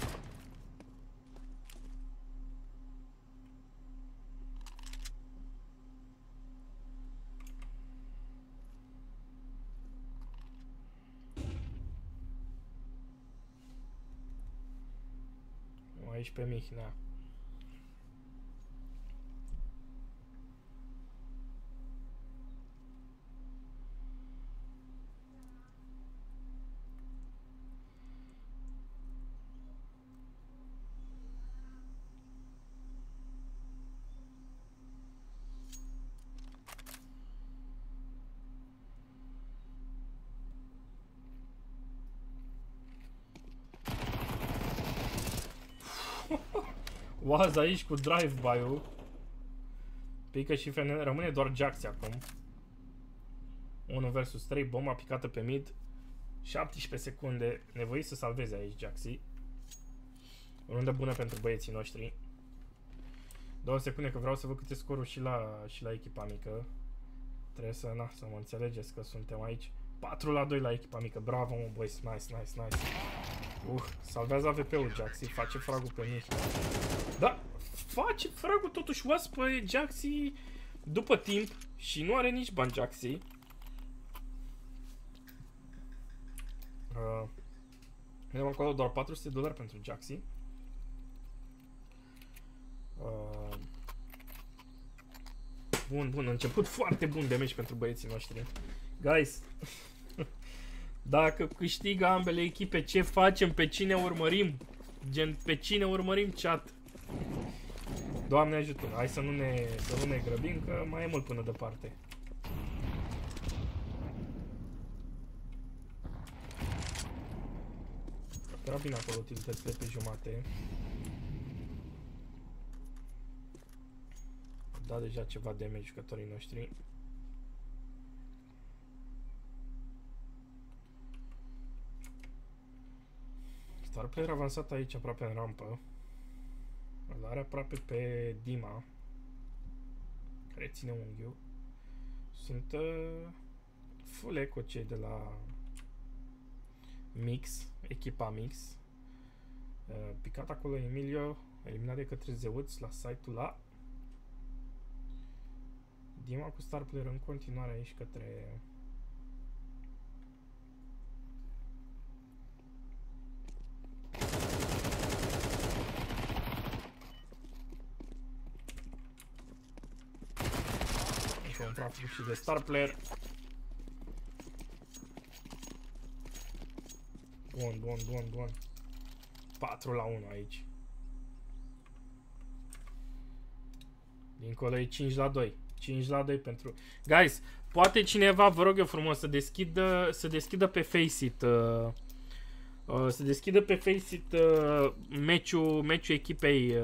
Aici pe Mihnea. Waz aici cu drive-by-ul. Pică și FNL, rămâne doar Jaxi acum. 1 vs 3, bomba picată pe mid. 17 secunde, nevoit să salveze aici Jaxi. O rundă bună pentru băieții noștri. 2 secunde că vreau să văd câte scoruri și la echipa mică. Trebuie să mă înțelegeți că suntem aici. 4-2 la echipa mică, bravo mă boys, nice. Salvează AVP-ul Jaxi, face fragul pe mic. Da, face fragul totuși Waz pe Jaxi după timp și nu are nici bani Jaxi. Vedem acolo doar $400 pentru Jaxi. Bun, început foarte bun de meci pentru băieții noștri. Guys, dacă câștigă ambele echipe, ce facem? Pe cine urmărim? Gen, pe cine urmărim, chat? Doamne ajută, hai să nu ne grăbim, că mai e mult până departe. Era bine acolo utilitățile pe jumate. Da deja ceva damage jucătorii noștri. Star player avansat aici aproape în rampă. Îl are aproape pe Dima, care ține unghiul. Sunt full eco cei de la Mix, echipa Mix. Picat acolo Emilio, eliminat de către Zeuț la site-ul A. Dima cu star player în continuare aici către un praf și de star player. Bun. 4-1 aici. Dincolo e 5-2. 5-2 pentru... Guys, poate cineva, vă rog eu frumos, să deschidă pe Faceit. Să deschidă pe Faceit meciul echipei.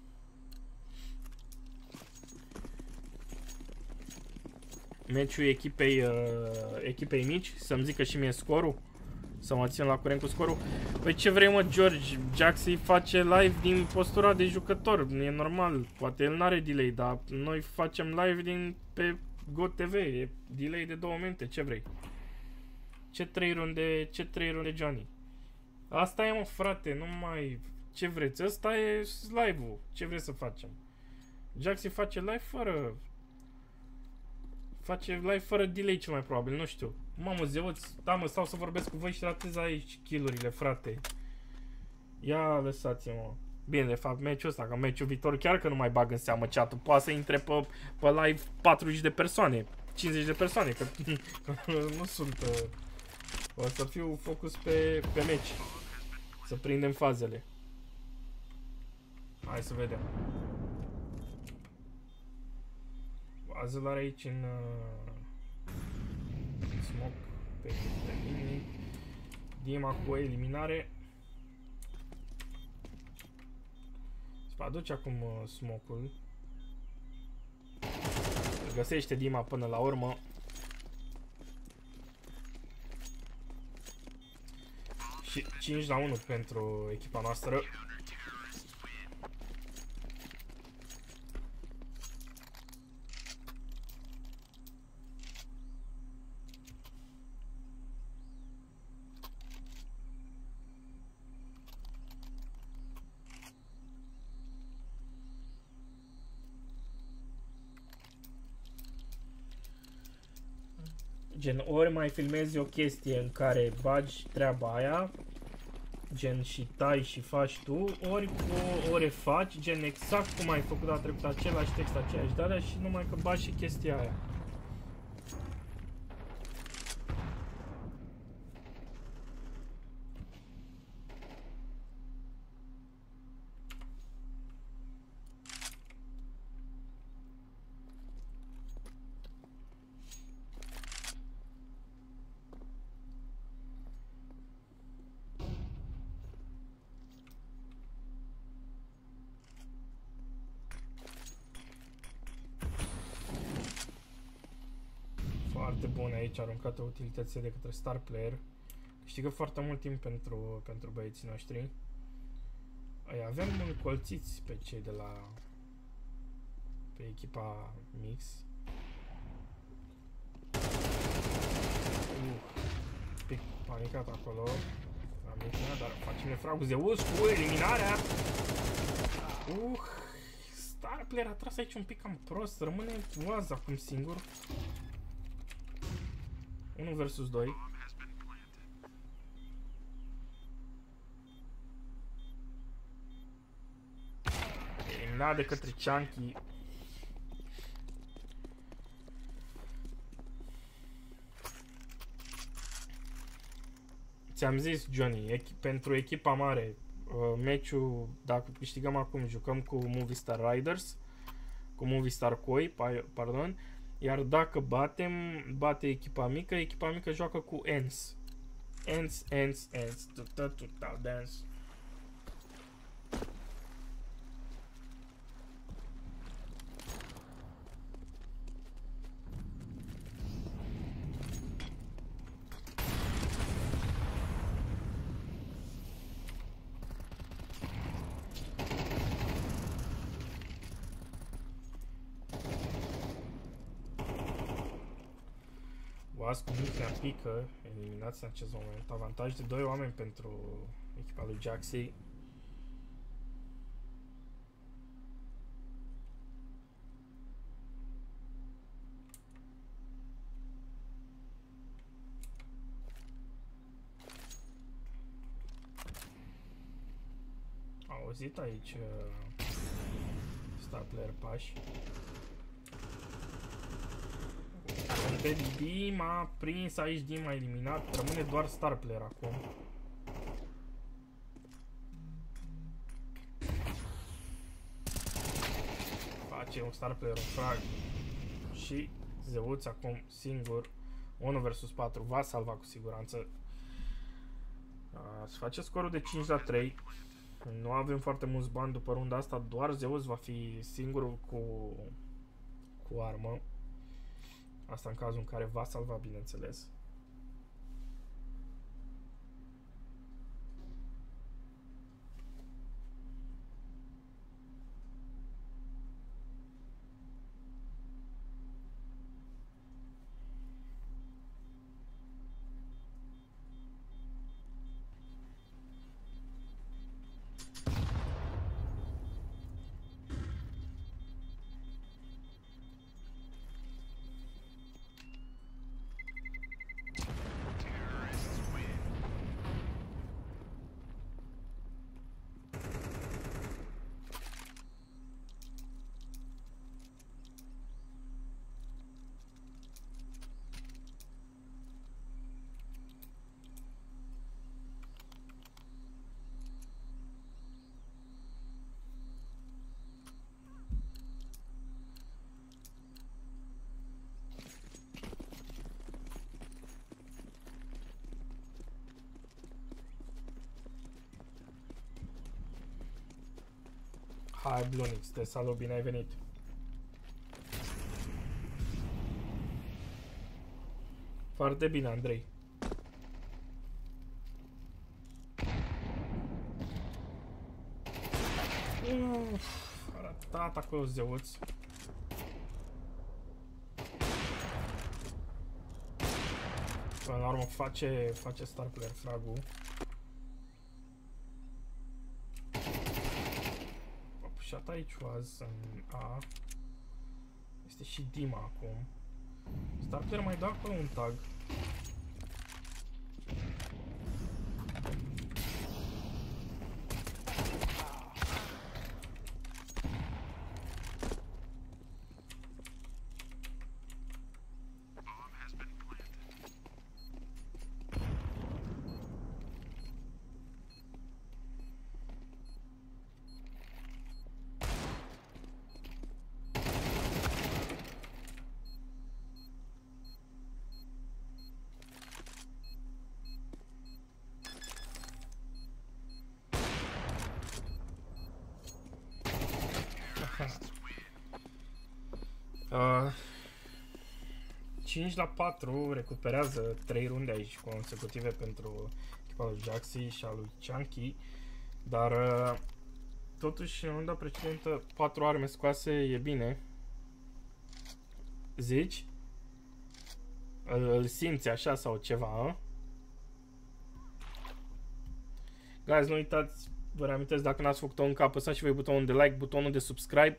Meciul echipei mici, să-mi zică și mie scorul, să mă țin la curent cu scorul. Păi ce vrei mă, George? Jaxi face live din postura de jucător, e normal, poate el n-are delay, dar noi facem live din pe GoTV, e delay de 2 minute, ce vrei? Ce 3 runde Johnny? Asta e, mă, frate, nu mai... Ce vreți? Ăsta e live-ul. Ce vreți să facem? Jaxi face live fără... Face live fără delay cel mai probabil, nu știu. Mamă, zeuți, da, mă, stau să vorbesc cu voi și ratez aici kill-urile, frate. Ia lăsați-mă. Bine, de fapt, meciul ăsta, că meciul viitor chiar că nu mai bag în seamă chat-ul. Poate să intre pe live 40 de persoane, 50 de persoane, că nu sunt... O să fiu focus pe meci. Să prindem fazele. Hai să vedem. Azel are aici în smoke pe mine. Dima cu eliminare. Se va aduce acum smoke-ul. Îl găsește Dima până la urmă. Și 5-1 pentru echipa noastră. Gen, ori mai filmezi o chestie în care bagi treaba aia, gen și tai și faci tu, ori o refaci, gen exact cum ai făcut data trecută, același text, aceeași darea și numai că bagi și chestia aia. Foarte bune aici, aruncate utilitățile de către star player. Câștigă foarte mult timp pentru băieții noștri. Avem încolțiți pe cei de la... pe echipa mix. Pic panicat acolo. Dar facem nefragul Zeus cu eliminarea. Star player a tras aici un pic cam prost. Rămâne Oaz acum singur. 1 versus 2. Eliminat de către Chunky. Ți-am zis, Johnny, pentru echipa mare, meciul, dacă câștigăm acum, jucăm cu Movistar Riders, cu Movistar Koi, pardon. Iar dacă bate echipa mică joacă cu ENS. ENS. Total dance. Oaz cu Micrea pică, eliminați în acest moment. Avantaj de 2 oameni pentru echipa lui Jaxi. Auzit aici star player pași. Pe Dima prins aici, Dima eliminat, rămâne doar star player acum. Face un star player, un frag. Și Zeuț acum singur, 1 versus 4, va salva cu siguranță. Se face scorul de 5-3. Nu avem foarte mulți bani după runda asta, doar Zeus va fi singurul cu armă. Asta în cazul în care va salva, bineînțeles. Hai, Blunix, te salut, bine ai venit. Foarte bine, Andrei. Arătat acolo zeuț. Până la urmă face star player fragul. Shot aici was în A. Este și Dima acum. Star player mai dă acolo un tag. Uh, 5-4 recuperează 3 runde aici consecutive pentru echipa lui Jaxi și a lui Chunky, dar totuși în runda precedentă 4 arme scoase e bine. Zici? Îl simți așa sau ceva, a? Guys, nu uitați, vă reamintesc, dacă n-ați făcut-o încă, apăsați și voi butonul de like, butonul de subscribe.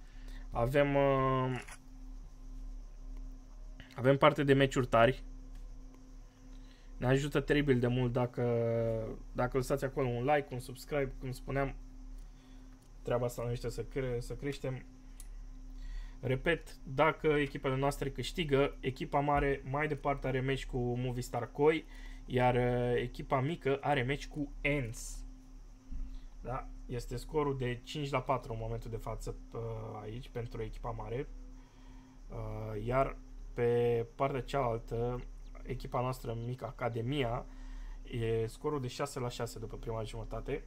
Avem parte de meciuri tari. Ne ajută teribil de mult dacă lăsați acolo un like, un subscribe, cum spuneam. Treaba asta ne ajută să creștem. Repet, dacă echipele noastre câștigă, echipa mare mai departe are meci cu Movistar Koi, iar echipa mică are meci cu ENS. Da? Este scorul de 5-4 în momentul de față aici pentru echipa mare. Iar pe partea cealaltă, echipa noastră mică, Academia, e scorul de 6-6 după prima jumătate.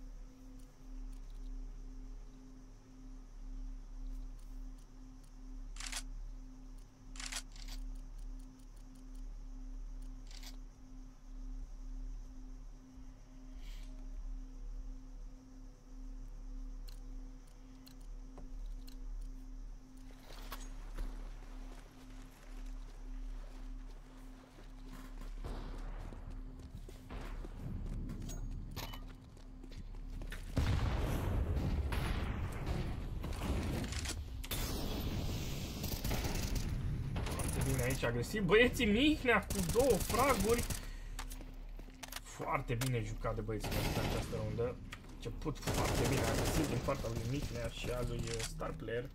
Aici agresiv, băieții Mihnea cu 2 fraguri. Foarte bine jucat de băieții în această rundă. Început foarte bine agresiv din partea lui Mihnea și a lui Star Player.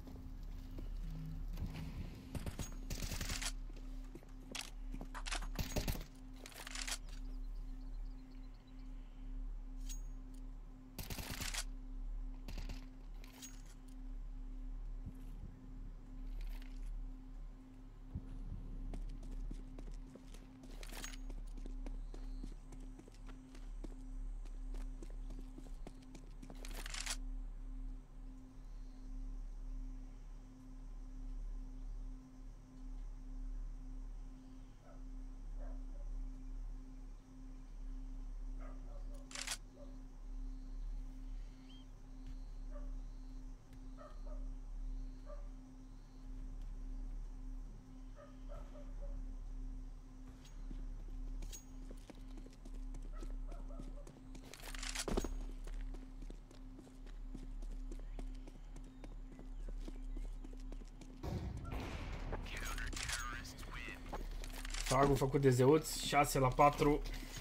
Fragul făcut de Zeuț, 6-4.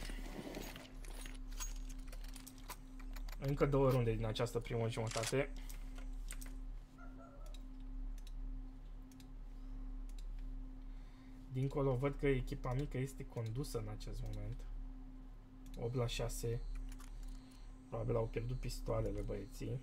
Încă 2 runde din această primă jumătate. Dincolo văd că echipa mică este condusă în acest moment. 8-6. Probabil au pierdut pistoalele băieții.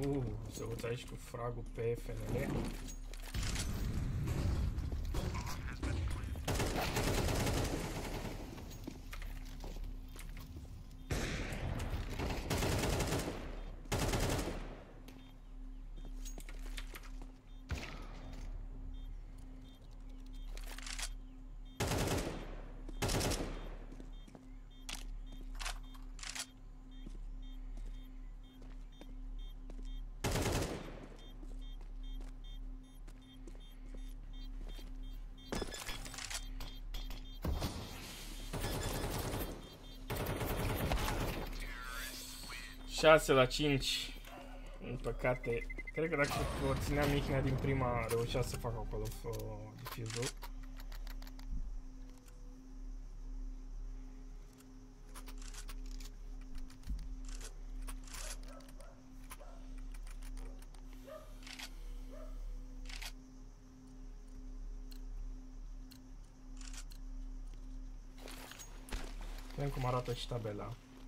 Se uite aici cu fragul pe FNL. Șase la 5. În păcate, cred că dacă o ținea Mihnea din prima, reușea să facă acolo defuzul. Vedem cum arată și tabela.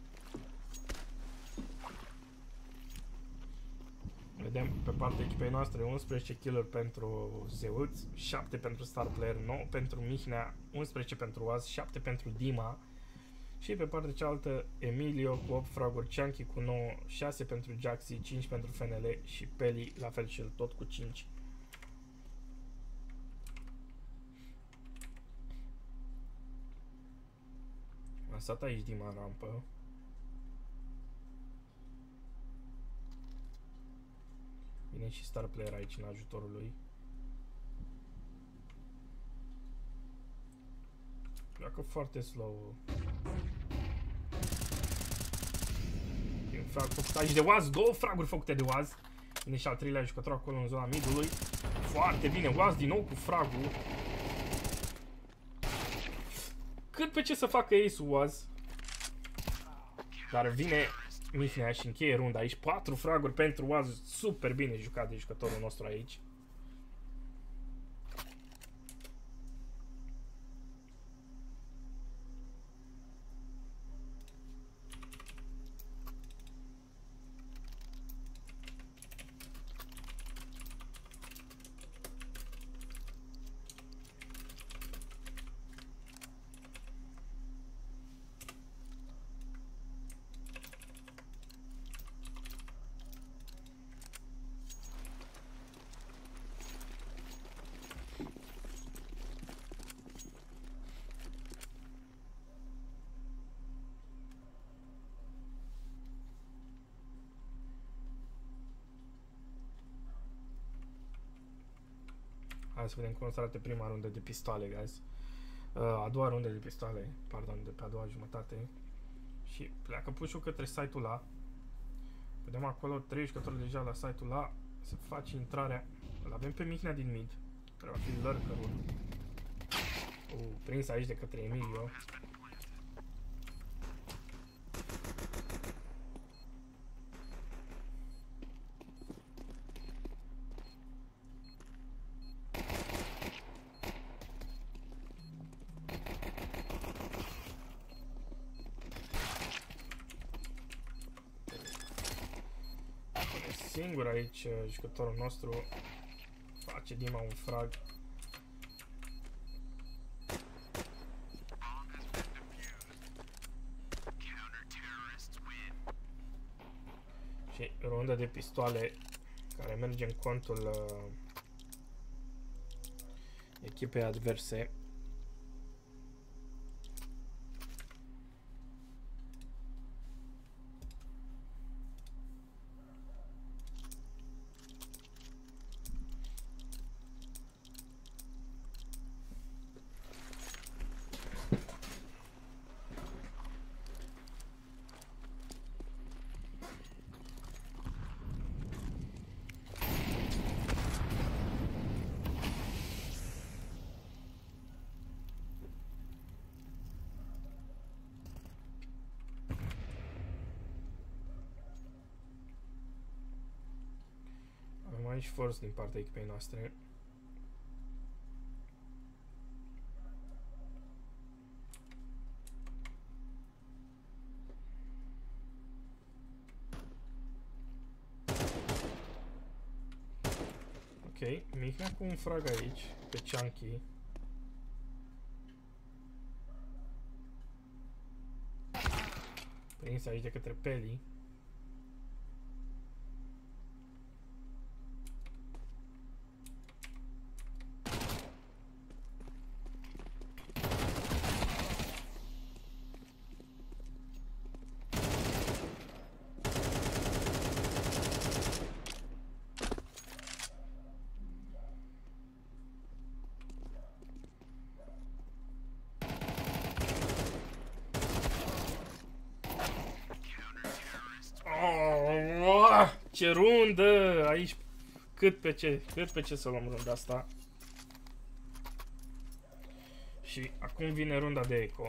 Vedem pe partea echipei noastre 11 kill-uri pentru Zeuț, 7 pentru Star Player, 9 pentru Mihnea, 11 pentru Oaz, 7 pentru Dima. Și pe partea cealaltă Emilio cu 8 fraguri, Chunky cu 9, 6 pentru Jaxi, 5 pentru FNL și Peli la fel și el tot cu 5. A stat aici Dima în rampă. Vine și Star Player aici în ajutorul lui. Joacă foarte slow. E un frag făcut aici de Oaz, 2 fraguri făcute de Oaz. Vine și al treilea jucător acolo în zona midului. Foarte bine, Oaz din nou cu fragul. Cât pe ce să facă Ace-ul Oaz. Dar vine Mihnea și încheie runda aici. 4 fraguri pentru Oaz. Super bine jucat de jucătorul nostru aici. Hai să vedem cum să arate prima rundă de pistoale, guys. A doua rundă de pistoale, pardon, de pe a doua jumătate. Și pleacă push-ul către site-ul A. Vedem acolo 3 jucători deja la site-ul A. Se face intrarea. Îl avem pe Mihnea din mid. Care va fi lurker-ul. Prins aici de către Emilio. Singur aici jucătorul nostru. Face Dima un frag. Și rundă de pistoale care merge în contul echipei adverse. Aici force din partea echipei noastre. Mihnea cu un frag aici, pe Chunky. Prins aici de către Peli. Ce rundă! Aici cât pe ce să luăm runda asta. Și acum vine runda de eco.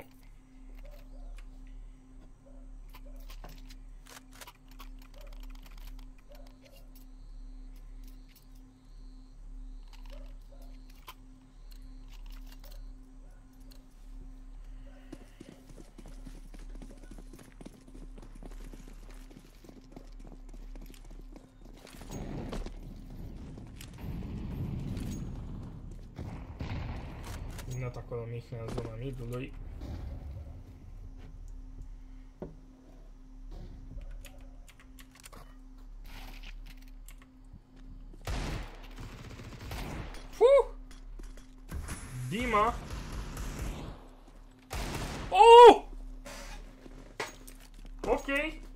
Acolo Mihnea în zona midului. Dima. Oh! Ok.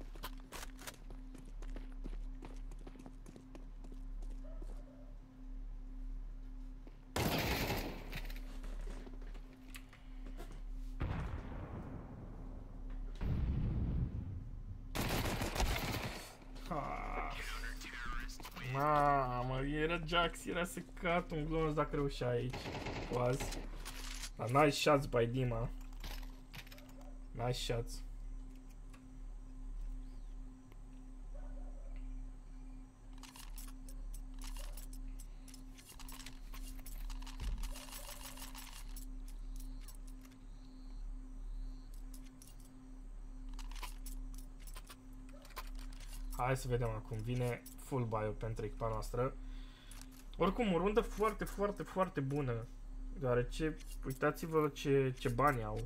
Mamă, era Jax, era să cat un glonț dacă reușea aici. Was. Dar nice shots by Dima. Nice shots. Hai să vedem acum. Vine full bio pentru echipa noastră. Oricum, o rundă foarte bună. Deoarece, uitați-vă ce bani au.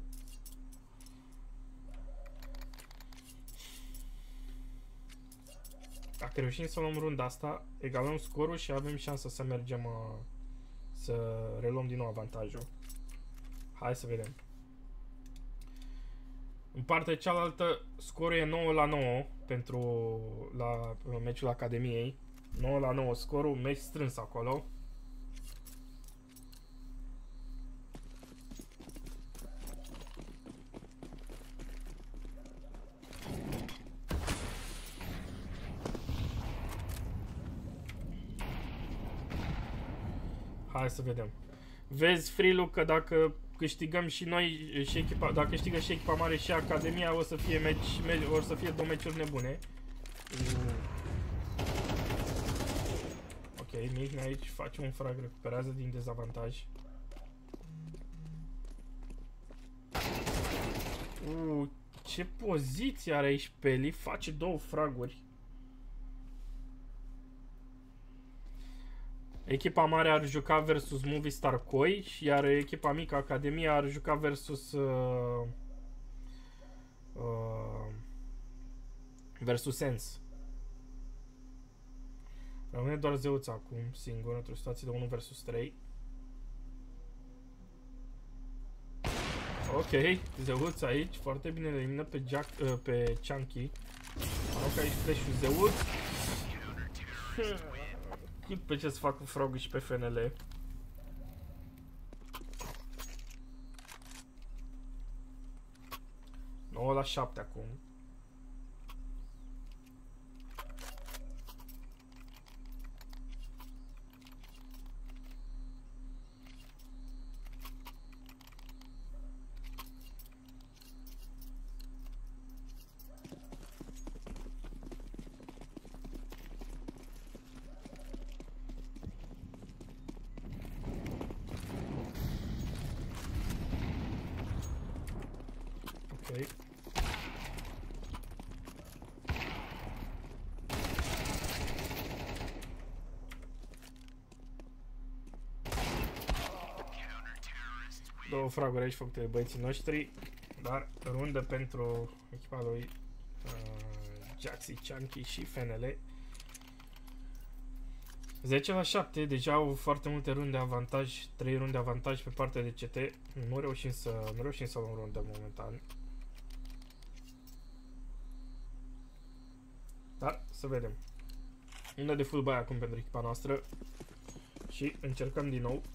Dacă reușim să luăm runda asta, egalăm scorul și avem șansa să mergem să reluăm din nou avantajul. Hai să vedem. În partea cealaltă, scorul e 9-9 pentru meciul Academiei. 9-9 scorul, meci strâns acolo. Hai să vedem. Vezi, Frilu, că dacă câștigăm și noi și echipa, dacă câștigă și echipa mare și Academia, o să fie o să fie două meciuri nebune. Ok, Mihnea aici face un frag, recuperează din dezavantaj. Ce poziție are aici Peli, face două fraguri. Echipa mare ar juca versus Movistar Koi, iar echipa mică Academia ar juca versus versus Sens. Rămâne doar Zeuț acum, singur, într-o situație de 1 versus 3. Ok, Zeuț aici, foarte bine elimină pe Chunky. Aruncă aici flash-ul Zeuț. Cât pe ce să fac cu Frog și pe FNL. Nouă la 7 acum. 2 fraguri aici făcute de băieții noștri, dar rundă pentru echipa lui Jaxi, Chunky și FNL. 10-7, deja au foarte multe runde avantaj, 3 runde avantaj pe partea de CT. Nu reușim să luăm rundă momentan. Dar să vedem. Rundă de full buy acum pentru echipa noastră și încercăm din nou.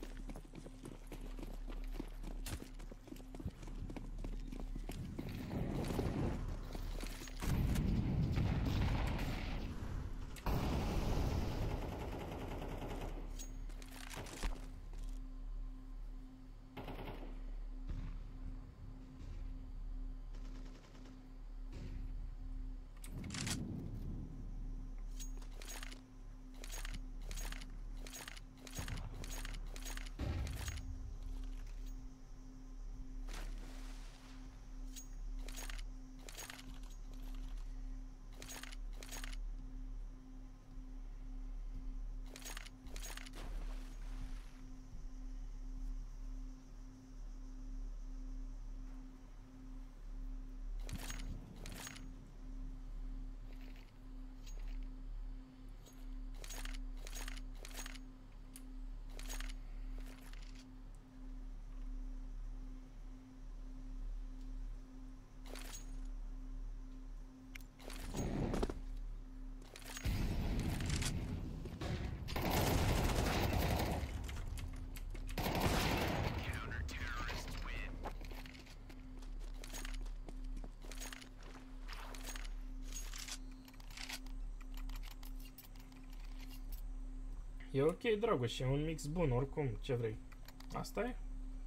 E ok, Dragoș, e un mix bun, oricum, ce vrei. Asta e?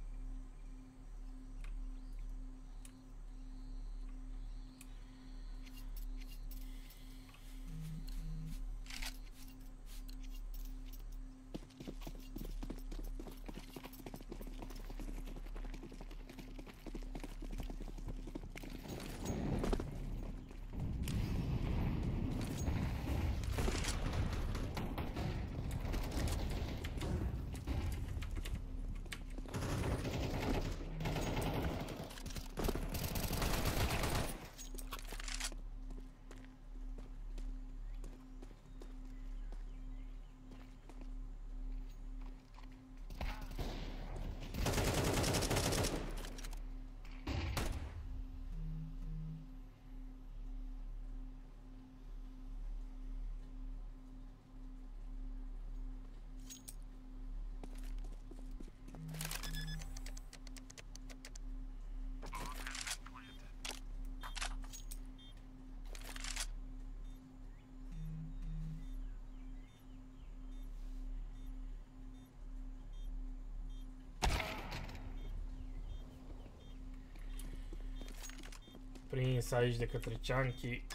Prins aici de către Chunky.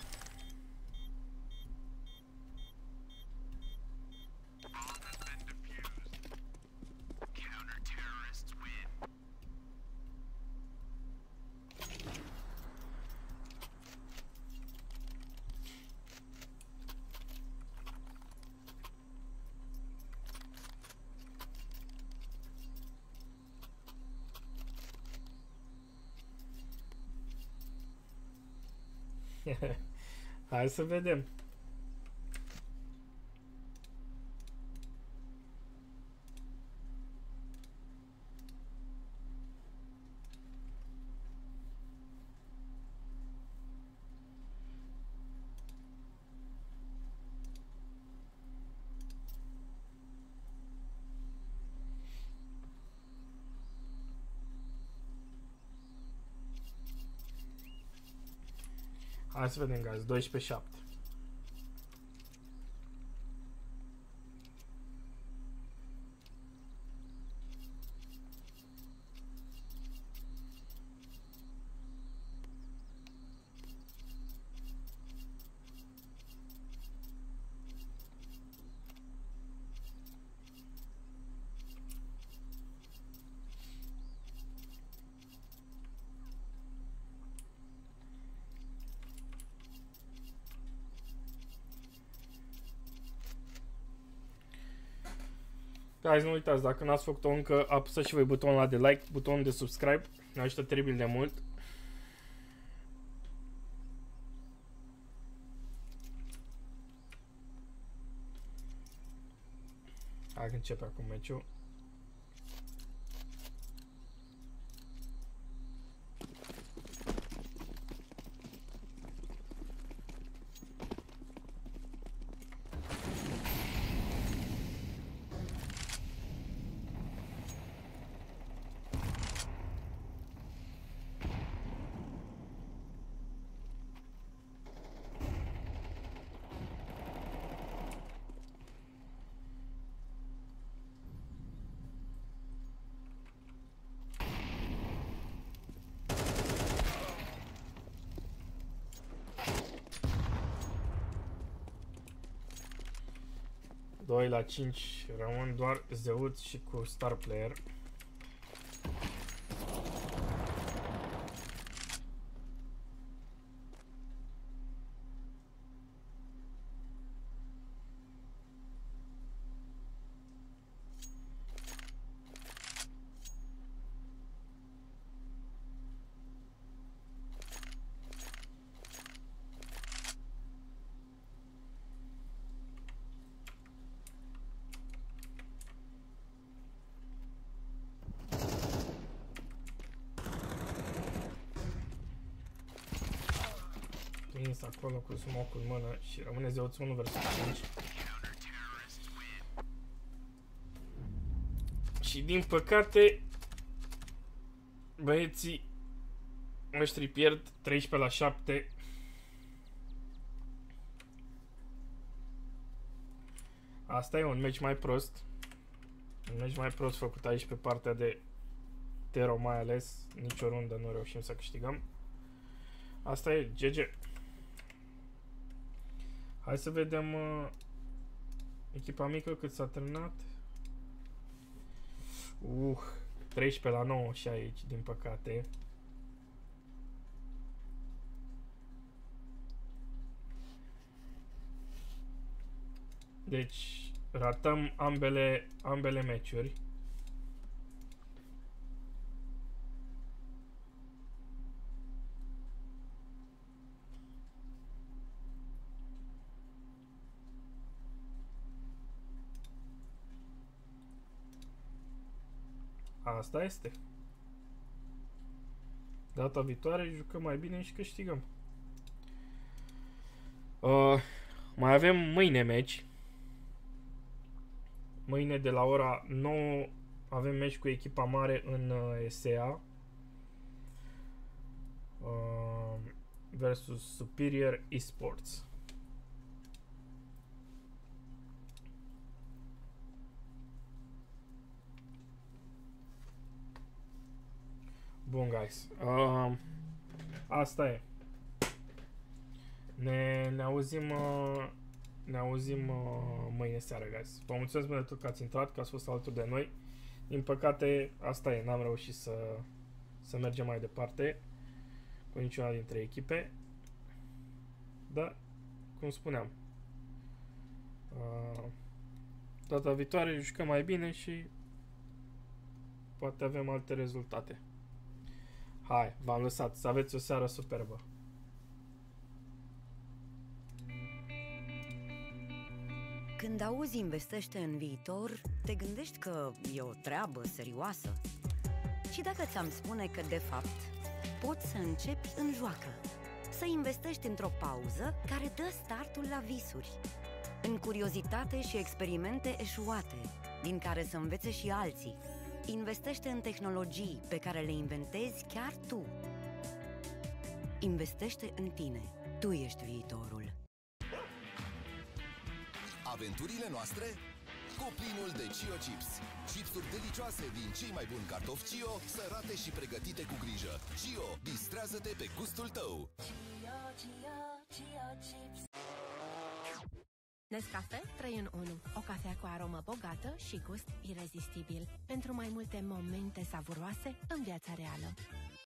Hai să vedem. Hai să vedem, guys, 12-7. Hai să nu uitați, dacă n-ați făcut-o încă, apăsați și voi butonul ăla de like, butonul de subscribe, ne ajută teribil de mult. Hai că începe acum meciul. Doi la 5 rămân doar Zeuț și cu Star Player. Prins acolo cu smoke-ul în mână și rămâne Zeuț 1 vs 5. Și din păcate băieții ăștri pierd 13 la 7. Asta e un meci mai prost. Un meci mai prost făcut aici pe partea de Tero mai ales. Nici o rundă nu reușim să câștigăm. Asta e GG. Hai să vedem echipa mică cât s-a terminat. 13 la 9 și aici, din păcate. Deci ratăm ambele meciuri. Asta este. Data viitoare jucăm mai bine și câștigăm. Mai avem mâine meci. Mâine de la ora 9 avem meci cu echipa mare în ESEA versus Superior Esports. Bun, guys. Asta e. Ne auzim mâine seară, guys. Vă mulțumesc pentru tot că ați intrat, că ați fost alături de noi. Din păcate, asta e. N-am reușit să mergem mai departe cu niciuna dintre echipe. Dar, cum spuneam, data viitoare jucăm mai bine și poate avem alte rezultate. Hai, v-am lăsat. Să aveți o seară superbă. Când auzi investește în viitor, te gândești că e o treabă serioasă. Și dacă ți-am spune că, de fapt, poți să începi în joacă, să investești într-o pauză care dă startul la visuri, în curiozitate și experimente eșuate, din care să învețe și alții. Investește în tehnologii pe care le inventezi chiar tu. Investește în tine. Tu ești viitorul. Aventurile noastre? Cuplinul de Cio Chips. Chipsuri delicioase din cei mai buni cartofi Cio, sărate și pregătite cu grijă. Cio, distrează-te pe gustul tău. Cio Chips. Nescafe 3 în 1. O cafea cu aromă bogată și gust irezistibil. Pentru mai multe momente savuroase în viața reală.